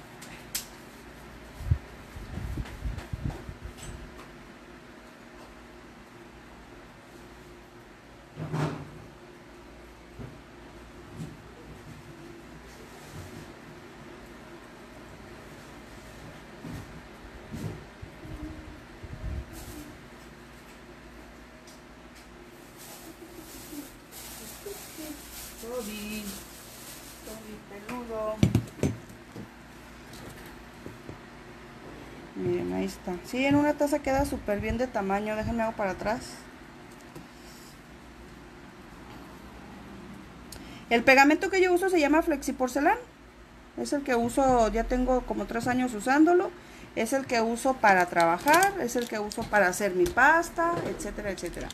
Toby peludo. Miren, ahí está. Sí, en una taza queda súper bien de tamaño. Déjenme hago para atrás. El pegamento que yo uso se llama Flexiporcelán. Es el que uso, ya tengo como 3 años usándolo. Es el que uso para trabajar, es el que uso para hacer mi pasta, etcétera, etcétera.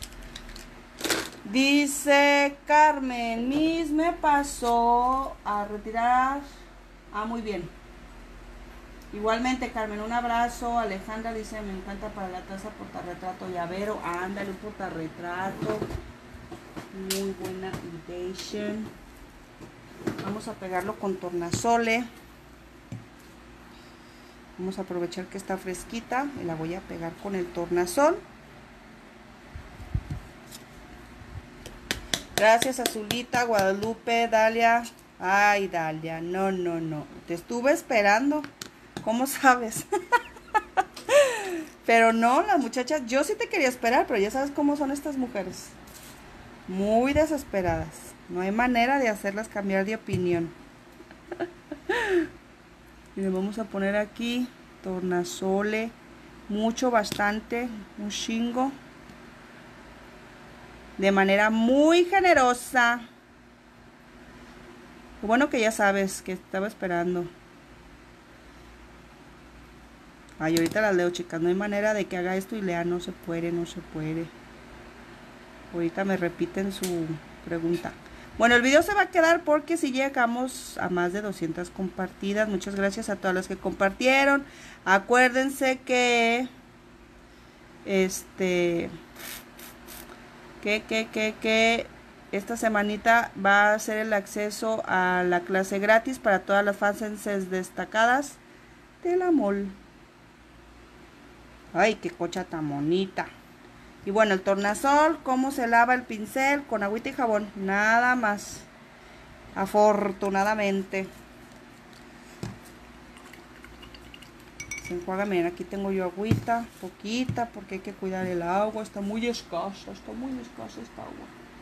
Dice Carmen, Miss, me pasó a retirar. Ah, muy bien. Igualmente, Carmen, un abrazo. Alejandra dice, me encanta para la taza portarretrato llavero. Ándale, un portarretrato. Muy buena invitation. Vamos a pegarlo con tornasole. Vamos a aprovechar que está fresquita y la voy a pegar con el tornasol. Gracias, Azulita, Guadalupe, Dalia. Ay, Dalia, no, no, no. Te estuve esperando. ¿Cómo sabes? Pero no, las muchachas, yo sí te quería esperar, pero ya sabes cómo son estas mujeres. Muy desesperadas. No hay manera de hacerlas cambiar de opinión. Y le vamos a poner aquí tornasole. Mucho, bastante, un chingo. De manera muy generosa. Lo bueno que ya sabes que estaba esperando. Ay, ahorita las leo, chicas. No hay manera de que haga esto y lea. No se puede, no se puede. Ahorita me repiten su pregunta. Bueno, el video se va a quedar porque si llegamos a más de 200 compartidas. Muchas gracias a todas las que compartieron. Acuérdense que... esta semanita va a ser el acceso a la clase gratis para todas las fans destacadas de la mol. Ay, qué cocha tan bonita. Y bueno, el tornasol, cómo se lava el pincel, con agüita y jabón, nada más. Afortunadamente. Se enjuaga, miren, aquí tengo yo agüita, poquita, porque hay que cuidar el agua, está muy escasa esta agua.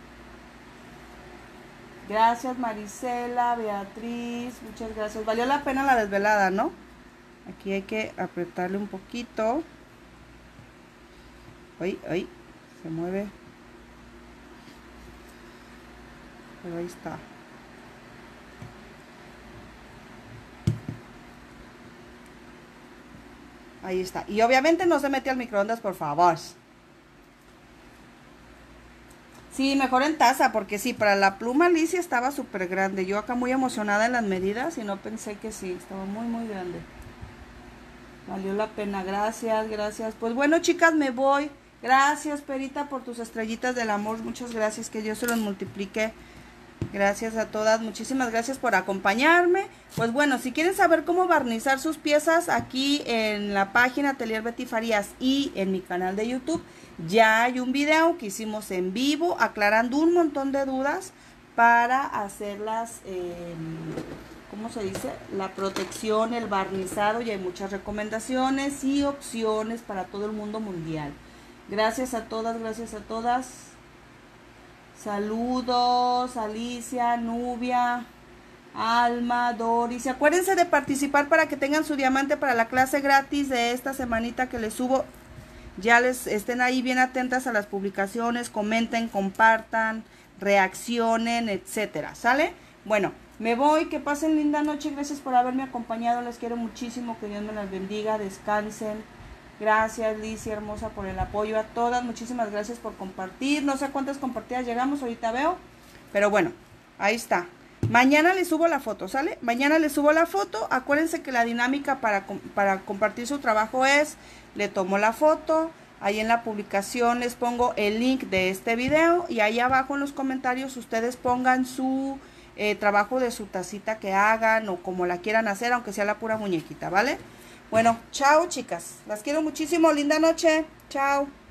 Gracias, Marisela, Beatriz, muchas gracias. Valió la pena la desvelada, ¿no? Aquí hay que apretarle un poquito. Ay, ay, se mueve. Pero ahí está. Ahí está. Y obviamente no se mete al microondas, por favor. Sí, mejor en taza, porque sí, para la pluma Alicia estaba súper grande. Yo acá muy emocionada en las medidas y no pensé que sí, estaba muy, muy grande. Valió la pena, gracias, gracias. Pues bueno, chicas, me voy. Gracias, Perita, por tus estrellitas del amor. Muchas gracias, que Dios se los multiplique. Gracias a todas, muchísimas gracias por acompañarme. Pues bueno, si quieren saber cómo barnizar sus piezas, aquí en la página Atelier Betty Farías y en mi canal de YouTube, ya hay un video que hicimos en vivo aclarando un montón de dudas para hacerlas, ¿cómo se dice? La protección, el barnizado, y hay muchas recomendaciones y opciones para todo el mundo mundial. Gracias a todas, gracias a todas. Saludos, Alicia, Nubia, Alma, Doris. Y acuérdense de participar para que tengan su diamante para la clase gratis de esta semanita que les subo. Ya les estén ahí bien atentas a las publicaciones, comenten, compartan, reaccionen, etcétera. ¿Sale? Bueno, me voy, que pasen linda noche. Gracias por haberme acompañado. Les quiero muchísimo. Que Dios me las bendiga. Descansen. Gracias, Licia, hermosa, por el apoyo. A todas, muchísimas gracias por compartir. No sé cuántas compartidas llegamos, ahorita veo. Pero bueno, ahí está. Mañana les subo la foto, ¿sale? Mañana les subo la foto. Acuérdense que la dinámica para compartir su trabajo es, le tomo la foto, ahí en la publicación les pongo el link de este video y ahí abajo en los comentarios ustedes pongan su trabajo de su tacita que hagan o como la quieran hacer, aunque sea la pura muñequita, ¿vale? Bueno, chao, chicas. Las quiero muchísimo. Linda noche. Chao.